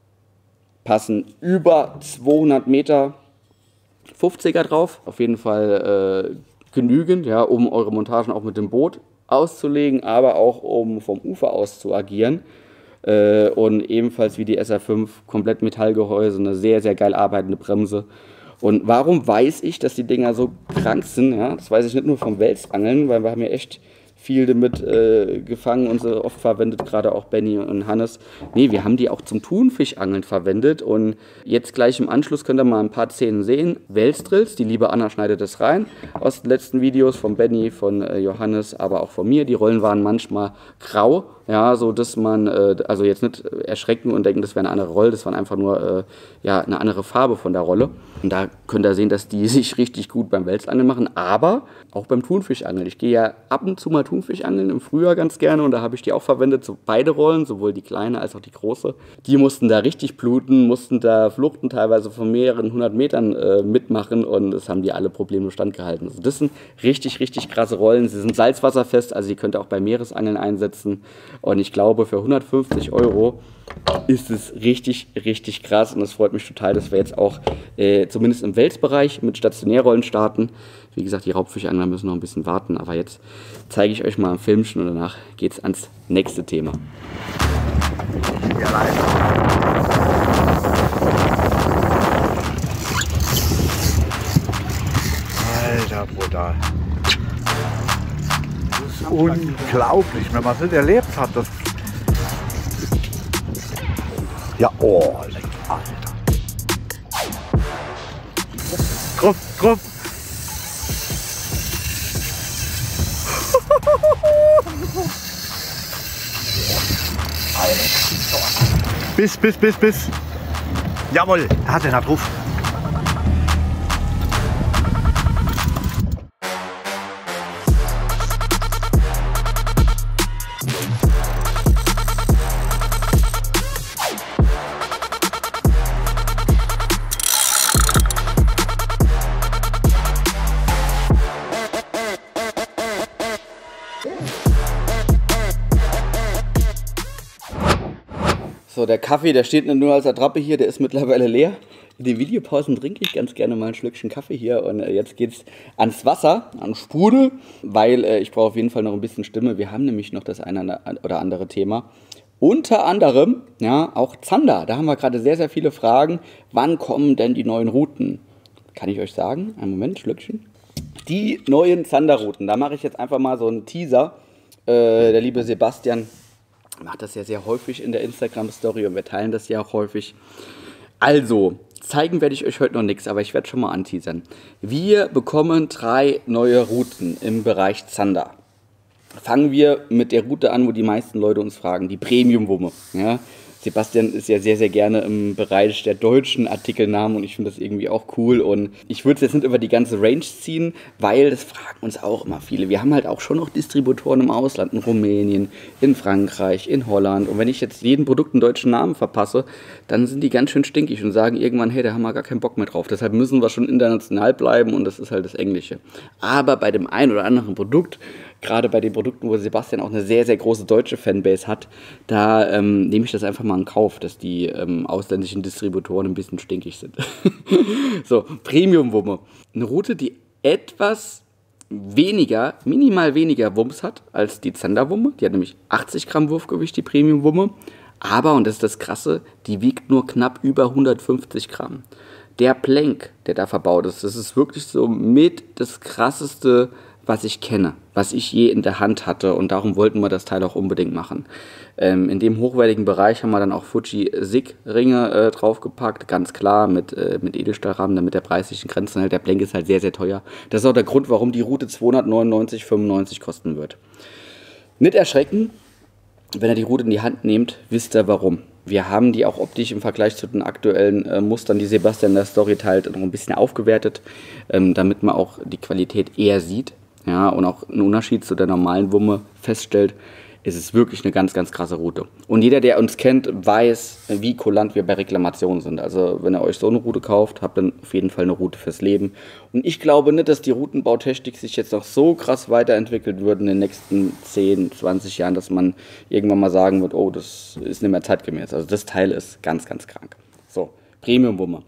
Passen über zweihundert Meter fünfziger drauf. Auf jeden Fall äh, genügend, ja, um eure Montagen auch mit dem Boot auszulegen, aber auch um vom Ufer aus zu agieren. Äh, und ebenfalls wie die S R fünf, komplett Metallgehäuse, eine sehr, sehr geil arbeitende Bremse. Und warum weiß ich, dass die Dinger so krank sind? Ja? Das weiß ich nicht nur vom Welsangeln, weil wir haben ja echt viel damit äh, gefangen und so oft verwendet, gerade auch Benny und Hannes. Nee, wir haben die auch zum Thunfischangeln verwendet und jetzt gleich im Anschluss könnt ihr mal ein paar Szenen sehen. Welsdrills, die liebe Anna schneidet das rein aus den letzten Videos von Benny, von äh, Johannes, aber auch von mir. Die Rollen waren manchmal grau, ja, so dass man, äh, also jetzt nicht erschrecken und denken, das wäre eine andere Rolle, das waren einfach nur äh, ja, eine andere Farbe von der Rolle. Und da könnt ihr sehen, dass die sich richtig gut beim Welsangeln machen, aber auch beim Thunfischangeln. Ich gehe ja ab und zu mal Thunfischangeln im Frühjahr ganz gerne und da habe ich die auch verwendet, so beide Rollen, sowohl die kleine als auch die große. Die mussten da richtig bluten, mussten da Fluchten teilweise von mehreren hundert Metern äh, mitmachen und das haben die alle problemlos standgehalten. Also das sind richtig, richtig krasse Rollen. Sie sind salzwasserfest, also die könnt ihr auch bei Meeresangeln einsetzen und ich glaube für hundertfünfzig Euro ist es richtig, richtig krass und es freut mich total, dass wir jetzt auch äh, zumindest im Welsbereich mit Stationärrollen starten. Wie gesagt, die Raubfischangler müssen noch ein bisschen warten, aber jetzt zeige ich euch mal ein Filmchen und danach geht es ans nächste Thema. Alter, brutal. Unglaublich, wenn man es nicht erlebt hat. Das ja, oh, Alter. Grupp, Grupp. Bis, bis, bis, bis. Jawohl, er hat den da drauf. So, der Kaffee, der steht nicht nur als Attrappe hier, der ist mittlerweile leer. In den Videopausen trinke ich ganz gerne mal ein Schlückchen Kaffee hier und äh, jetzt geht's ans Wasser, an Sprudel, weil äh, ich brauche auf jeden Fall noch ein bisschen Stimme. Wir haben nämlich noch das eine oder andere Thema. Unter anderem, ja, auch Zander. Da haben wir gerade sehr, sehr viele Fragen. Wann kommen denn die neuen Routen? Kann ich euch sagen? Einen Moment, Schlückchen. Die neuen Zanderrouten. Da mache ich jetzt einfach mal so einen Teaser. Äh, der liebe Sebastian macht das ja sehr häufig in der Instagram-Story und wir teilen das ja auch häufig. Also, zeigen werde ich euch heute noch nichts, aber ich werde schon mal anteasern. Wir bekommen drei neue Routen im Bereich Zander. Fangen wir mit der Route an, wo die meisten Leute uns fragen, die Premium-Wumme. Ja? Sebastian ist ja sehr, sehr gerne im Bereich der deutschen Artikelnamen und ich finde das irgendwie auch cool. Und ich würde es jetzt nicht über die ganze Range ziehen, weil das fragen uns auch immer viele. Wir haben halt auch schon noch Distributoren im Ausland, in Rumänien, in Frankreich, in Holland. Und wenn ich jetzt jedem Produkt einen deutschen Namen verpasse, dann sind die ganz schön stinkig und sagen irgendwann, hey, da haben wir gar keinen Bock mehr drauf. Deshalb müssen wir schon international bleiben und das ist halt das Englische. Aber bei dem einen oder anderen Produkt, gerade bei den Produkten, wo Sebastian auch eine sehr, sehr große deutsche Fanbase hat, da ähm, nehme ich das einfach mal in Kauf, dass die ähm, ausländischen Distributoren ein bisschen stinkig sind. So, Premium-Wumme. Eine Route, die etwas weniger, minimal weniger Wumms hat als die Zander-Wumme. Die hat nämlich achtzig Gramm Wurfgewicht, die Premium-Wumme. Aber, und das ist das Krasse, die wiegt nur knapp über hundertfünfzig Gramm. Der Plank, der da verbaut ist, das ist wirklich so mit das Krasseste, was ich kenne, was ich je in der Hand hatte und darum wollten wir das Teil auch unbedingt machen. Ähm, in dem hochwertigen Bereich haben wir dann auch Fuji Sig Ringe äh, draufgepackt, ganz klar mit, äh, mit Edelstahlrahmen, damit der Preis sich in Grenzen hält. Der Blank ist halt sehr, sehr teuer. Das ist auch der Grund, warum die Route zweihundertneunundneunzig Komma fünfundneunzig kosten wird. Nicht erschrecken, wenn ihr die Route in die Hand nehmt, wisst ihr warum. Wir haben die auch optisch im Vergleich zu den aktuellen äh, Mustern, die Sebastian in der Story teilt, noch ein bisschen aufgewertet, ähm, damit man auch die Qualität eher sieht. Ja, und auch einen Unterschied zu der normalen Wumme feststellt, ist es wirklich eine ganz, ganz krasse Route. Und jeder, der uns kennt, weiß, wie kulant wir bei Reklamationen sind. Also wenn ihr euch so eine Route kauft, habt ihr auf jeden Fall eine Route fürs Leben. Und ich glaube nicht, dass die Routenbautechnik sich jetzt noch so krass weiterentwickelt würde in den nächsten zehn, zwanzig Jahren, dass man irgendwann mal sagen wird, oh, das ist nicht mehr zeitgemäß. Also das Teil ist ganz, ganz krank. So, Premium-Wumme.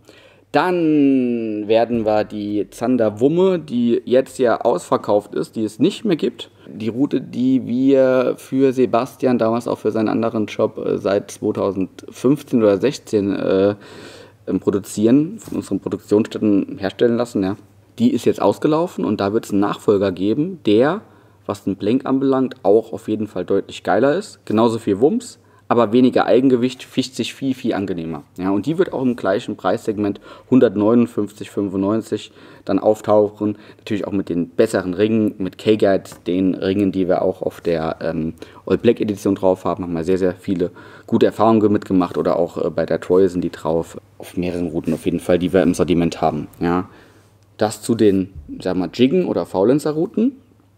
Dann werden wir die Zander Wumme, die jetzt ja ausverkauft ist, die es nicht mehr gibt. Die Route, die wir für Sebastian, damals auch für seinen anderen Job, äh, seit zweitausendfünfzehn oder sechzehn äh, produzieren, von unseren Produktionsstätten herstellen lassen, ja. Die ist jetzt ausgelaufen und da wird es einen Nachfolger geben, der, was den Blank anbelangt, auch auf jeden Fall deutlich geiler ist. Genauso viel Wumms, aber weniger Eigengewicht, fischt sich viel, viel angenehmer. Ja, und die wird auch im gleichen Preissegment hundertneunundfünfzig Komma fünfundneunzig dann auftauchen. Natürlich auch mit den besseren Ringen, mit K-Guide, den Ringen, die wir auch auf der ähm, All Black Edition drauf haben. Haben wir sehr, sehr viele gute Erfahrungen mitgemacht oder auch äh, bei der Troy sind die drauf. Auf mehreren Routen auf jeden Fall, die wir im Sortiment haben. Ja, das zu den, sagen wir mal, Jiggen oder Faulenzer-Routen.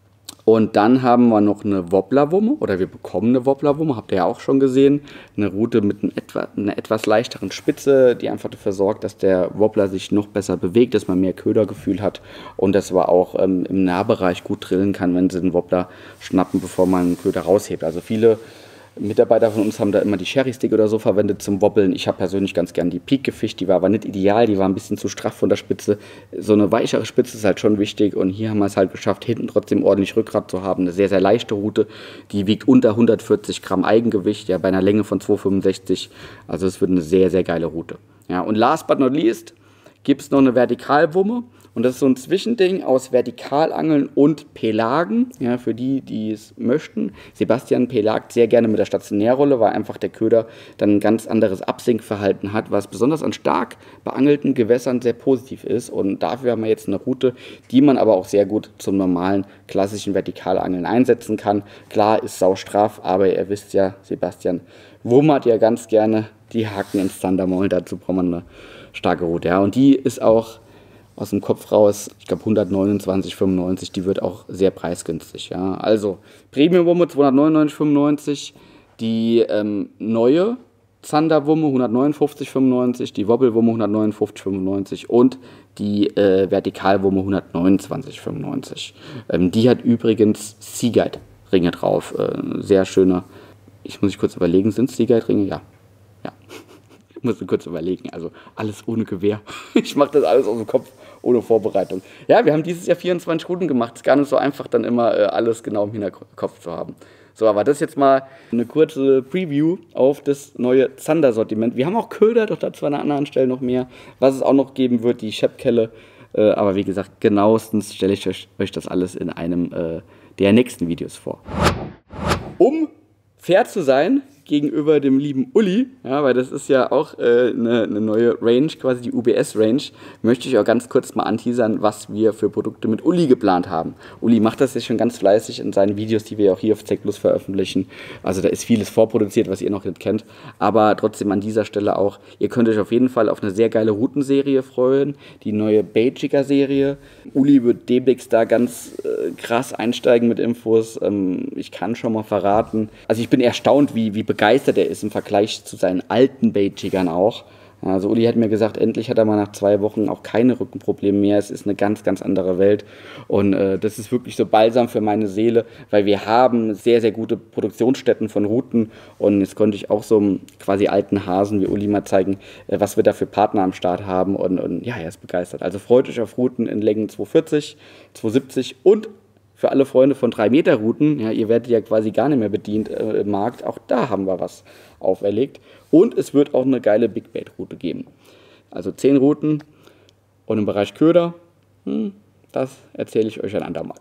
Und dann haben wir noch eine Wobblerwumme, oder wir bekommen eine Wobblerwumme, habt ihr ja auch schon gesehen. Eine Route mit einem etwa, einer etwas leichteren Spitze, die einfach dafür sorgt, dass der Wobbler sich noch besser bewegt, dass man mehr Ködergefühl hat und dass man auch ähm, im Nahbereich gut drillen kann, wenn sie den Wobbler schnappen, bevor man einen Köder raushebt. Also viele Mitarbeiter von uns haben da immer die Sherry Stick oder so verwendet zum Wobbeln. Ich habe persönlich ganz gern die Peak gefischt, die war aber nicht ideal, die war ein bisschen zu straff von der Spitze. So eine weichere Spitze ist halt schon wichtig und hier haben wir es halt geschafft, hinten trotzdem ordentlich Rückgrat zu haben. Eine sehr, sehr leichte Route, die wiegt unter hundertvierzig Gramm Eigengewicht, ja bei einer Länge von zwei Komma fünfundsechzig. Also es wird eine sehr, sehr geile Route. Ja, und last but not least gibt es noch eine Vertikalwumme. Und das ist so ein Zwischending aus Vertikalangeln und Pelagen, ja, für die, die es möchten. Sebastian pelagt sehr gerne mit der Stationärrolle, weil einfach der Köder dann ein ganz anderes Absinkverhalten hat, was besonders an stark beangelten Gewässern sehr positiv ist. Und dafür haben wir jetzt eine Route, die man aber auch sehr gut zum normalen, klassischen Vertikalangeln einsetzen kann. Klar, ist saustraff, aber ihr wisst ja, Sebastian wummert ja ganz gerne die Haken ins Thundermaul. Dazu braucht man eine starke Route. Ja. Und die ist auch aus dem Kopf raus, ich glaube hundertneunundzwanzig Komma fünfundneunzig, die wird auch sehr preisgünstig. Ja. Also Premium-Wumme zweihundertneunundneunzig Komma fünfundneunzig, die ähm, neue Zander-Wumme hundertneunundfünfzig Komma fünfundneunzig, die Wobbel-Wumme hundertneunundfünfzig Komma fünfundneunzig und die äh, Vertikalwumme hundertneunundzwanzig Komma fünfundneunzig. Ähm, die hat übrigens Seaguide-Ringe drauf. Äh, sehr schöne, ich muss mich kurz überlegen, sind es Seaguide-Ringe? Ja. Ja. Ich musste kurz überlegen, also alles ohne Gewehr. Ich mache das alles aus dem Kopf, ohne Vorbereitung. Ja, wir haben dieses Jahr vierundzwanzig Routen gemacht. Es ist gar nicht so einfach, dann immer äh, alles genau im Hinterkopf zu haben. So, aber das ist jetzt mal eine kurze Preview auf das neue Zander-Sortiment. Wir haben auch Köder, doch dazu an einer anderen Stelle noch mehr. Was es auch noch geben wird, die Schöppkelle. Äh, aber wie gesagt, genauestens stelle ich euch, euch das alles in einem äh, der nächsten Videos vor. Um fair zu sein, gegenüber dem lieben Uli, ja, weil das ist ja auch äh, eine, eine neue Range, quasi die U B S-Range, möchte ich auch ganz kurz mal anteasern, was wir für Produkte mit Uli geplant haben. Uli macht das ja schon ganz fleißig in seinen Videos, die wir auch hier auf Z Plus veröffentlichen. Also da ist vieles vorproduziert, was ihr noch nicht kennt. Aber trotzdem an dieser Stelle auch, ihr könnt euch auf jeden Fall auf eine sehr geile Routenserie freuen, die neue Beijiger-Serie. Uli wird demnächst da ganz äh, krass einsteigen mit Infos. Ähm, ich kann schon mal verraten. Also ich bin erstaunt, wie, wie begeistert er ist im Vergleich zu seinen alten Beijigern auch. Also Uli hat mir gesagt, endlich hat er mal nach zwei Wochen auch keine Rückenprobleme mehr. Es ist eine ganz, ganz andere Welt. Und äh, das ist wirklich so Balsam für meine Seele, weil wir haben sehr, sehr gute Produktionsstätten von Routen. Und jetzt konnte ich auch so einem quasi alten Hasen wie Uli mal zeigen, äh, was wir da für Partner am Start haben. Und, und ja, er ist begeistert. Also freut euch auf Routen in Längen zweihundertvierzig, zweihundertsiebzig und für alle Freunde von drei Meter Routen, ja, ihr werdet ja quasi gar nicht mehr bedient äh, im Markt, auch da haben wir was auferlegt. Und es wird auch eine geile Big Bait Route geben. Also zehn Routen und im Bereich Köder, hm, das erzähle ich euch ein andermal.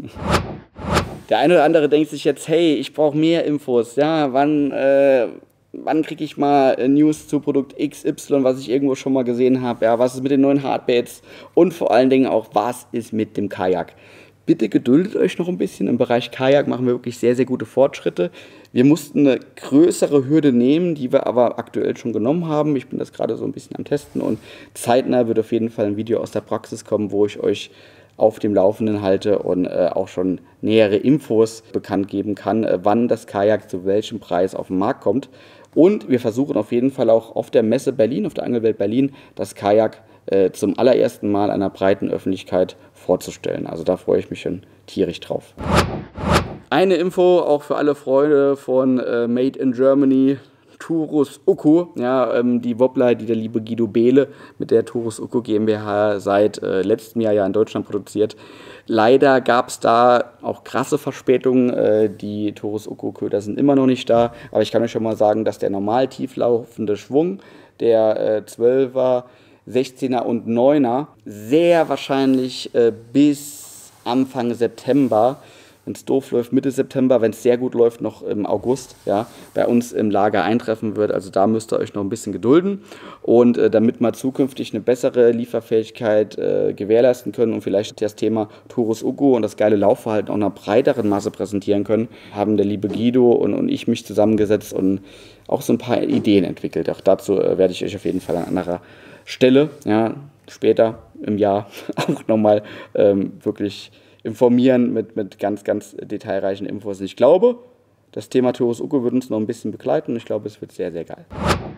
Der eine oder andere denkt sich jetzt, hey, ich brauche mehr Infos, ja, wann, äh, wann kriege ich mal News zu Produkt X Y, was ich irgendwo schon mal gesehen habe, ja, was ist mit den neuen Hardbaits und vor allen Dingen auch, was ist mit dem Kajak. Bitte geduldet euch noch ein bisschen. Im Bereich Kajak machen wir wirklich sehr, sehr gute Fortschritte. Wir mussten eine größere Hürde nehmen, die wir aber aktuell schon genommen haben. Ich bin das gerade so ein bisschen am Testen und zeitnah wird auf jeden Fall ein Video aus der Praxis kommen, wo ich euch auf dem Laufenden halte und äh, auch schon nähere Infos bekannt geben kann, äh, wann das Kajak zu welchem Preis auf den Markt kommt. Und wir versuchen auf jeden Fall auch auf der Messe Berlin, auf der Angelwelt Berlin, das Kajak äh, zum allerersten Mal einer breiten Öffentlichkeit vorzustellen. Also da freue ich mich schon tierisch drauf. Eine Info auch für alle Freunde von äh, Made in Germany, Turus Uku, ja, ähm, die Wobbler, die der liebe Guido Behle mit der Turus Uku GmbH seit äh, letztem Jahr ja in Deutschland produziert. Leider gab es da auch krasse Verspätungen, äh, die Turus Uku Köder sind immer noch nicht da, aber ich kann euch schon mal sagen, dass der normal tieflaufende Schwung, der äh, zwölfer, sechzehner und neuner sehr wahrscheinlich äh, bis Anfang September, wenn es doof läuft, Mitte September, wenn es sehr gut läuft, noch im August, ja, bei uns im Lager eintreffen wird. Also da müsst ihr euch noch ein bisschen gedulden. Und äh, damit wir zukünftig eine bessere Lieferfähigkeit äh, gewährleisten können und vielleicht das Thema Turus Uku und das geile Laufverhalten auch einer breiteren Masse präsentieren können, haben der liebe Guido und, und ich mich zusammengesetzt und auch so ein paar Ideen entwickelt. Auch dazu äh, werde ich euch auf jeden Fall an anderer Stelle, ja, später im Jahr auch nochmal ähm, wirklich informieren mit, mit ganz, ganz detailreichen Infos. Und ich glaube, das Thema Turus Uku wird uns noch ein bisschen begleiten und ich glaube, es wird sehr, sehr geil.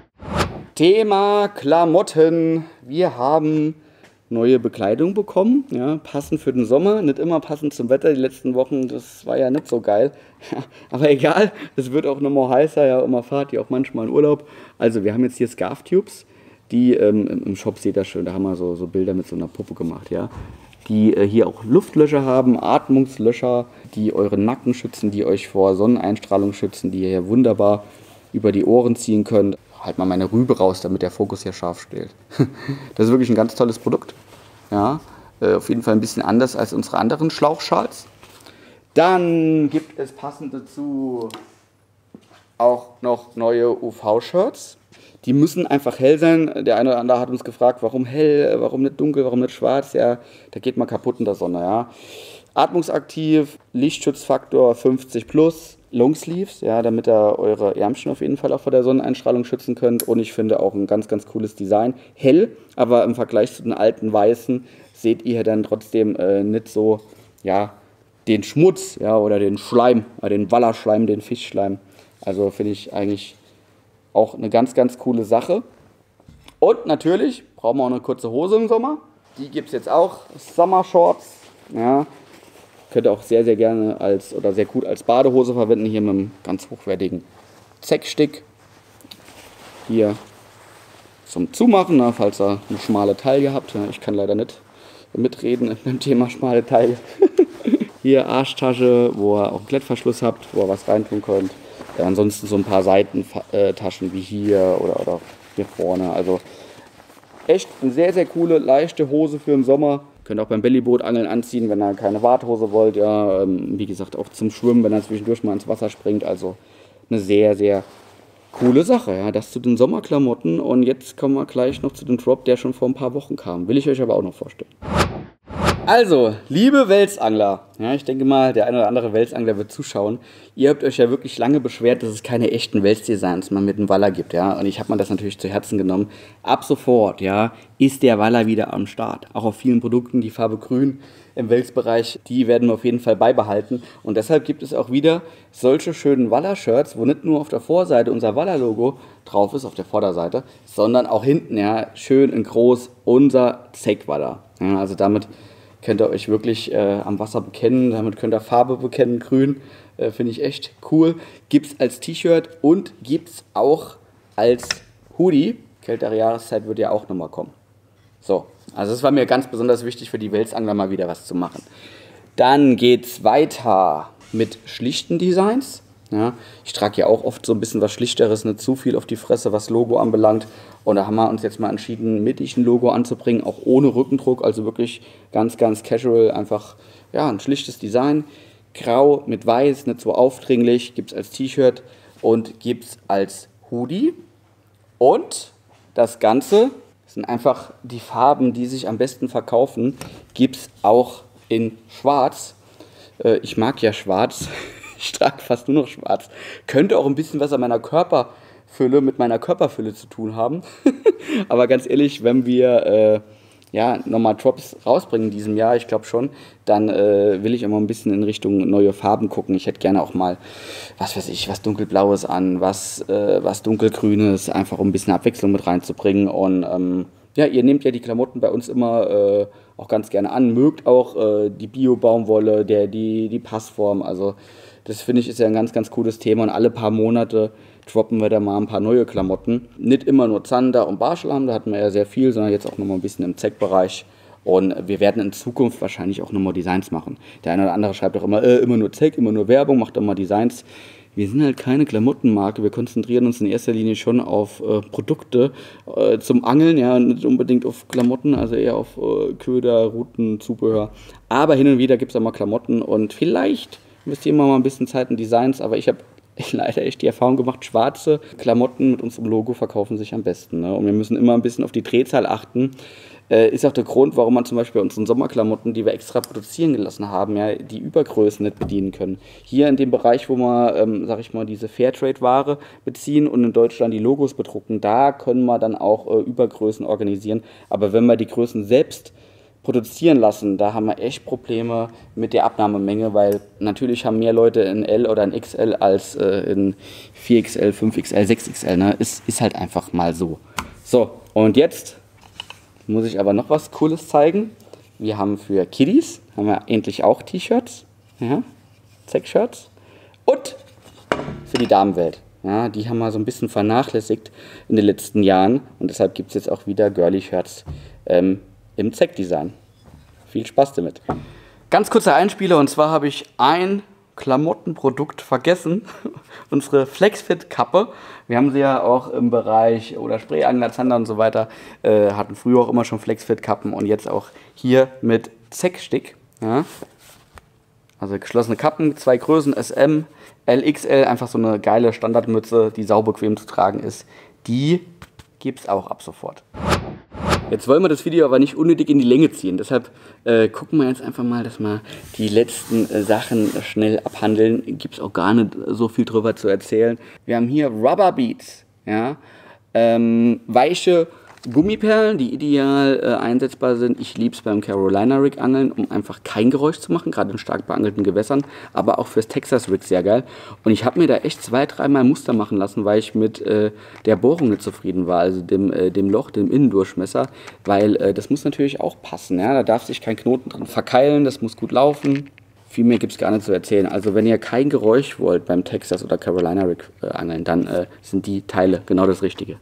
Thema Klamotten. Wir haben neue Bekleidung bekommen, ja, passend für den Sommer, nicht immer passend zum Wetter. Die letzten Wochen, das war ja nicht so geil. Aber egal, es wird auch nochmal heißer, ja, immer fahrt ihr auch manchmal in Urlaub. Also wir haben jetzt hier Scarf Tubes, die ähm, im Shop seht ihr schön, da haben wir so, so Bilder mit so einer Puppe gemacht, ja. Die äh, hier auch Luftlöcher haben, Atmungslöcher, die euren Nacken schützen, die euch vor Sonneneinstrahlung schützen, die ihr hier wunderbar über die Ohren ziehen könnt. Halt mal meine Rübe raus, damit der Fokus hier scharf steht. Das ist wirklich ein ganz tolles Produkt. Ja, äh, auf jeden Fall ein bisschen anders als unsere anderen Schlauchschals. Dann gibt es passend dazu auch noch neue U V-Shirts. Die müssen einfach hell sein. Der eine oder andere hat uns gefragt, warum hell, warum nicht dunkel, warum nicht schwarz. Ja, da geht man kaputt in der Sonne. Ja. Atmungsaktiv, Lichtschutzfaktor fünfzig plus, Longsleeves, ja, damit ihr eure Ärmchen auf jeden Fall auch vor der Sonneneinstrahlung schützen könnt. Und ich finde auch ein ganz, ganz cooles Design. Hell, aber im Vergleich zu den alten weißen seht ihr dann trotzdem äh, nicht so, ja, den Schmutz, ja, oder den Schleim, äh, den Wallerschleim, den Fischschleim. Also finde ich eigentlich auch eine ganz, ganz coole Sache. Und natürlich brauchen wir auch eine kurze Hose im Sommer. Die gibt es jetzt auch. Summer Shorts. Ja, könnt ihr auch sehr, sehr gerne als oder sehr gut als Badehose verwenden. Hier mit einem ganz hochwertigen Zeckstick. Hier zum Zumachen, na, falls ihr eine schmale Taille habt. Ja, ich kann leider nicht mitreden beim Thema schmale Taille. Hier Arschtasche, wo ihr auch einen Klettverschluss habt, wo ihr was reintun könnt. Ja, ansonsten so ein paar Seitentaschen wie hier oder, oder hier vorne. Also echt eine sehr, sehr coole, leichte Hose für den Sommer. Könnt auch beim Bellyboot-Angeln anziehen, wenn ihr keine Warthose wollt. Ja, ähm, wie gesagt, auch zum Schwimmen, wenn ihr zwischendurch mal ins Wasser springt. Also eine sehr, sehr coole Sache, ja, das zu den Sommerklamotten. Und jetzt kommen wir gleich noch zu dem Drop, der schon vor ein paar Wochen kam. Will ich euch aber auch noch vorstellen. Also, liebe Welsangler, ja, ich denke mal, der ein oder andere Welsangler wird zuschauen. Ihr habt euch ja wirklich lange beschwert, dass es keine echten Welsdesigns mal mit dem Waller gibt, ja. Und ich habe mir das natürlich zu Herzen genommen. Ab sofort, ja, ist der Waller wieder am Start. Auch auf vielen Produkten, die Farbe Grün im Welsbereich, die werden wir auf jeden Fall beibehalten. Und deshalb gibt es auch wieder solche schönen Waller-Shirts, wo nicht nur auf der Vorseite unser Waller-Logo drauf ist, auf der Vorderseite, sondern auch hinten, ja, schön in groß unser Zeck-Waller. Ja, also damit könnt ihr euch wirklich äh, am Wasser bekennen, damit könnt ihr Farbe bekennen, grün, äh, finde ich echt cool. Gibt es als T-Shirt und gibt es auch als Hoodie. Kältere Jahreszeit wird ja auch nochmal kommen. So, also es war mir ganz besonders wichtig für die Welsangler mal wieder was zu machen. Dann geht es weiter mit schlichten Designs. Ja, ich trage ja auch oft so ein bisschen was Schlichteres, nicht zu viel auf die Fresse, was Logo anbelangt. Und da haben wir uns jetzt mal entschieden, mittig ein Logo anzubringen, auch ohne Rückendruck, also wirklich ganz, ganz casual, einfach ja, ein schlichtes Design. Grau mit weiß, nicht so aufdringlich, gibt es als T-Shirt und gibt es als Hoodie. Und das Ganze sind einfach die Farben, die sich am besten verkaufen, gibt es auch in Schwarz. Äh, ich mag ja Schwarz. Ich trage fast nur noch schwarz. Könnte auch ein bisschen was an meiner Körperfülle, mit meiner Körperfülle zu tun haben. Aber ganz ehrlich, wenn wir äh, ja, nochmal Drops rausbringen in diesem Jahr, ich glaube schon, dann äh, will ich immer ein bisschen in Richtung neue Farben gucken. Ich hätte gerne auch mal, was weiß ich, was dunkelblaues an, was, äh, was dunkelgrünes, einfach um ein bisschen Abwechslung mit reinzubringen. Und ähm, ja, ihr nehmt ja die Klamotten bei uns immer äh, auch ganz gerne an, mögt auch äh, die Bio-Baumwolle, der, die, die Passform, also das finde ich ist ja ein ganz, ganz cooles Thema und alle paar Monate droppen wir da mal ein paar neue Klamotten. Nicht immer nur Zander und Barschlamm, da hatten wir ja sehr viel, sondern jetzt auch nochmal ein bisschen im Zeck-Bereich. Und wir werden in Zukunft wahrscheinlich auch nochmal Designs machen. Der eine oder andere schreibt auch immer, äh, immer nur Zeck, immer nur Werbung, macht doch mal Designs. Wir sind halt keine Klamottenmarke, wir konzentrieren uns in erster Linie schon auf äh, Produkte äh, zum Angeln, ja, nicht unbedingt auf Klamotten, also eher auf äh, Köder, Routen, Zubehör. Aber hin und wieder gibt es auch mal Klamotten und vielleicht müsst ihr immer mal ein bisschen Zeit in Designs, aber ich habe leider echt die Erfahrung gemacht, schwarze Klamotten mit unserem Logo verkaufen sich am besten. Ne? Und wir müssen immer ein bisschen auf die Drehzahl achten. Äh, ist auch der Grund, warum man zum Beispiel bei unseren Sommerklamotten, die wir extra produzieren gelassen haben, ja, die Übergrößen nicht bedienen können. Hier in dem Bereich, wo wir, ähm, sag ich mal, diese Fairtrade-Ware beziehen und in Deutschland die Logos bedrucken, da können wir dann auch äh, Übergrößen organisieren. Aber wenn wir die Größen selbst produzieren lassen, da haben wir echt Probleme mit der Abnahmemenge, weil natürlich haben mehr Leute in L oder in X L als äh, in vier X L, fünf X L, sechs X L. Ne? Ist, ist halt einfach mal so. So, und jetzt muss ich aber noch was Cooles zeigen. Wir haben für Kiddies, haben wir endlich auch T-Shirts, ja, Zeck-Shirts und für die Damenwelt. Ja, die haben wir so ein bisschen vernachlässigt in den letzten Jahren und deshalb gibt es jetzt auch wieder Girly-Shirts ähm, im Zeck-Design. Viel Spaß damit. Ganz kurzer Einspieler, und zwar habe ich ein Klamottenprodukt vergessen. Unsere Flexfit-Kappe. Wir haben sie ja auch im Bereich oder Sprayangler, Zander und so weiter, äh, hatten früher auch immer schon Flexfit-Kappen und jetzt auch hier mit Zeckstick. Ja. Also geschlossene Kappen, zwei Größen, S M, L X L, einfach so eine geile Standardmütze, die saubequem zu tragen ist. Die gibt es auch ab sofort. Jetzt wollen wir das Video aber nicht unnötig in die Länge ziehen. Deshalb äh, gucken wir jetzt einfach mal, dass wir die letzten äh, Sachen schnell abhandeln. Gibt es auch gar nicht so viel drüber zu erzählen. Wir haben hier Rubber Beads. Ja? Ähm, weiche Gummiperlen, die ideal äh, einsetzbar sind. Ich liebe es beim Carolina Rig angeln, um einfach kein Geräusch zu machen, gerade in stark beangelten Gewässern, aber auch fürs Texas Rig sehr geil. Und ich habe mir da echt zwei, dreimal Muster machen lassen, weil ich mit äh, der Bohrung nicht zufrieden war, also dem, äh, dem Loch, dem Innendurchmesser, weil äh, das muss natürlich auch passen. Ja? Da darf sich kein Knoten drin verkeilen, das muss gut laufen. Viel mehr gibt es gar nicht zu erzählen. Also wenn ihr kein Geräusch wollt beim Texas oder Carolina Rig äh, angeln, dann äh, sind die Teile genau das Richtige.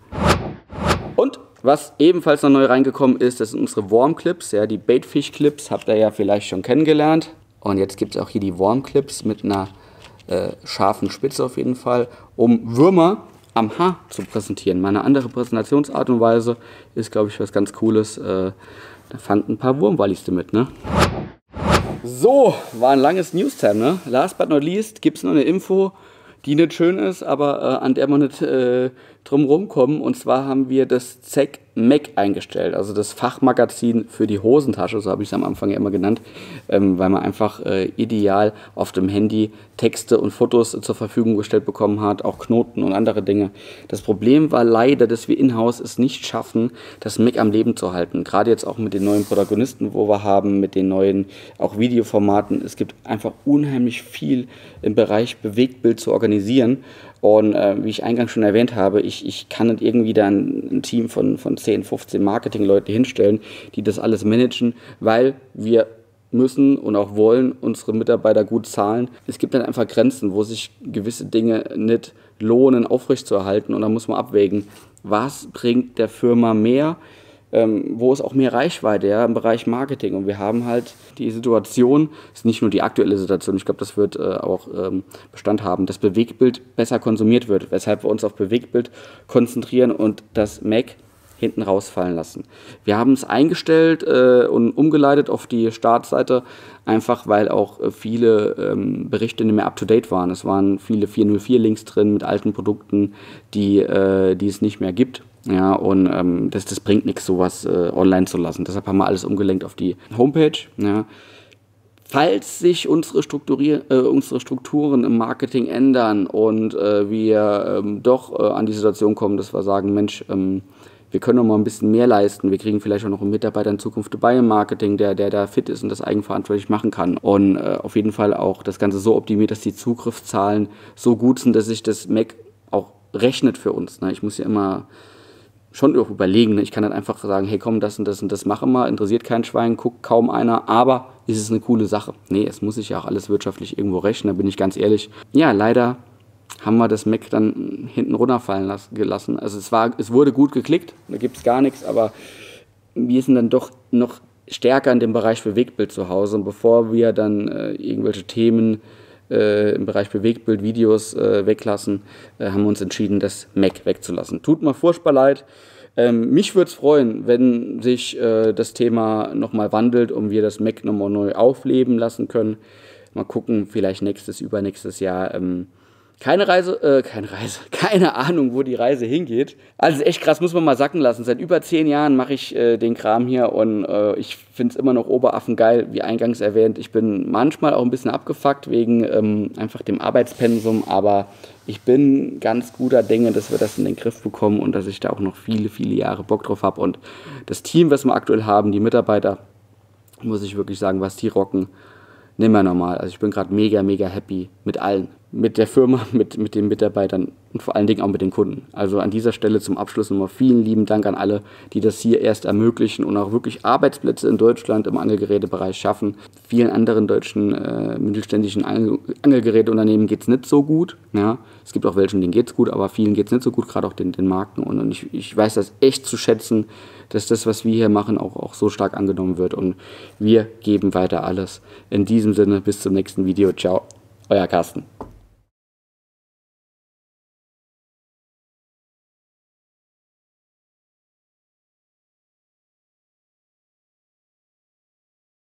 Und was ebenfalls noch neu reingekommen ist, das sind unsere Worm-Clips, ja, die Baitfish-Clips, habt ihr ja vielleicht schon kennengelernt. Und jetzt gibt es auch hier die Worm-Clips mit einer äh, scharfen Spitze auf jeden Fall, um Würmer am Haar zu präsentieren. Meine andere Präsentationsart und Weise ist, glaube ich, was ganz Cooles. Äh, da fanden ein paar Wurmwallis mit, ne? So, war ein langes Newstime, ne? Last but not least gibt es noch eine Info. die nicht schön ist, aber äh, an der man nicht äh, drum rumkommen. Und zwar haben wir das Z E C Mac eingestellt, also das Fachmagazin für die Hosentasche, so habe ich es am Anfang ja immer genannt, ähm, weil man einfach äh, ideal auf dem Handy Texte und Fotos äh, zur Verfügung gestellt bekommen hat, auch Knoten und andere Dinge. Das Problem war leider, dass wir in-house es nicht schaffen, das Mac am Leben zu halten. Gerade jetzt auch mit den neuen Protagonisten, wo wir haben, mit den neuen auch Videoformaten. Es gibt einfach unheimlich viel im Bereich Bewegtbild zu organisieren. Und äh, wie ich eingangs schon erwähnt habe, ich, ich kann nicht irgendwie da ein, ein Team von, von zehn, fünfzehn Marketingleute hinstellen, die das alles managen, weil wir müssen und auch wollen unsere Mitarbeiter gut zahlen. Es gibt dann einfach Grenzen, wo sich gewisse Dinge nicht lohnen, aufrechtzuerhalten. Und da muss man abwägen, was bringt der Firma mehr, Ähm, wo ist auch mehr Reichweite, ja, im Bereich Marketing. Und wir haben halt die Situation, ist nicht nur die aktuelle Situation, ich glaube, das wird äh, auch ähm, Bestand haben, dass Bewegtbild besser konsumiert wird, weshalb wir uns auf Bewegtbild konzentrieren und das Mac hinten rausfallen lassen. Wir haben es eingestellt äh, und umgeleitet auf die Startseite, einfach weil auch äh, viele ähm, Berichte nicht mehr up-to-date waren. Es waren viele vier null vier Links drin mit alten Produkten, die, äh, die es nicht mehr gibt. Ja, und ähm, das, das bringt nichts, sowas äh, online zu lassen. Deshalb haben wir alles umgelenkt auf die Homepage. Ja. Falls sich unsere, Strukturier äh, unsere Strukturen im Marketing ändern und äh, wir ähm, doch äh, an die Situation kommen, dass wir sagen, Mensch, ähm, wir können noch mal ein bisschen mehr leisten, wir kriegen vielleicht auch noch einen Mitarbeiter in Zukunft dabei im Marketing, der, der da fit ist und das eigenverantwortlich machen kann. Und äh, auf jeden Fall auch das Ganze so optimiert, dass die Zugriffszahlen so gut sind, dass sich das Mac auch rechnet für uns. Ne? Ich muss ja immer schon auch überlegen. Ne? Ich kann dann einfach sagen, hey komm, das und das und das machen wir, interessiert kein Schwein, guckt kaum einer, aber ist es eine coole Sache. Nee, es muss sich ja auch alles wirtschaftlich irgendwo rechnen, da bin ich ganz ehrlich. Ja, leider haben wir das Mac dann hinten runterfallen gelassen. Also es, war, es wurde gut geklickt, da gibt es gar nichts, aber wir sind dann doch noch stärker in dem Bereich Bewegtbild zu Hause. Und bevor wir dann äh, irgendwelche Themen äh, im Bereich Bewegtbild, Videos äh, weglassen, äh, haben wir uns entschieden, das Mac wegzulassen. Tut mir furchtbar leid. Ähm, mich würde es freuen, wenn sich äh, das Thema nochmal wandelt und wir das Mac nochmal neu aufleben lassen können. Mal gucken, vielleicht nächstes, übernächstes Jahr. Ähm, Keine Reise, äh, keine Reise, keine Ahnung, wo die Reise hingeht. Also echt krass, muss man mal sacken lassen. Seit über zehn Jahren mache ich äh, den Kram hier und äh, ich finde es immer noch oberaffengeil, wie eingangs erwähnt. Ich bin manchmal auch ein bisschen abgefuckt wegen ähm, einfach dem Arbeitspensum, aber ich bin ganz guter Dinge, dass wir das in den Griff bekommen und dass ich da auch noch viele, viele Jahre Bock drauf habe. Und das Team, was wir aktuell haben, die Mitarbeiter, muss ich wirklich sagen, was die rocken, nimmer normal. Also ich bin gerade mega, mega happy mit allen. Mit der Firma, mit, mit den Mitarbeitern und vor allen Dingen auch mit den Kunden. Also an dieser Stelle zum Abschluss nochmal vielen lieben Dank an alle, die das hier erst ermöglichen und auch wirklich Arbeitsplätze in Deutschland im Angelgerätebereich schaffen. Vielen anderen deutschen äh, mittelständischen Angel Angelgeräteunternehmen geht es nicht so gut. Ja. Es gibt auch welchen, denen geht es gut, aber vielen geht es nicht so gut, gerade auch den, den Marken. Und, und ich, ich weiß das echt zu schätzen, dass das, was wir hier machen, auch, auch so stark angenommen wird. Und wir geben weiter alles. In diesem Sinne, bis zum nächsten Video. Ciao, euer Carsten.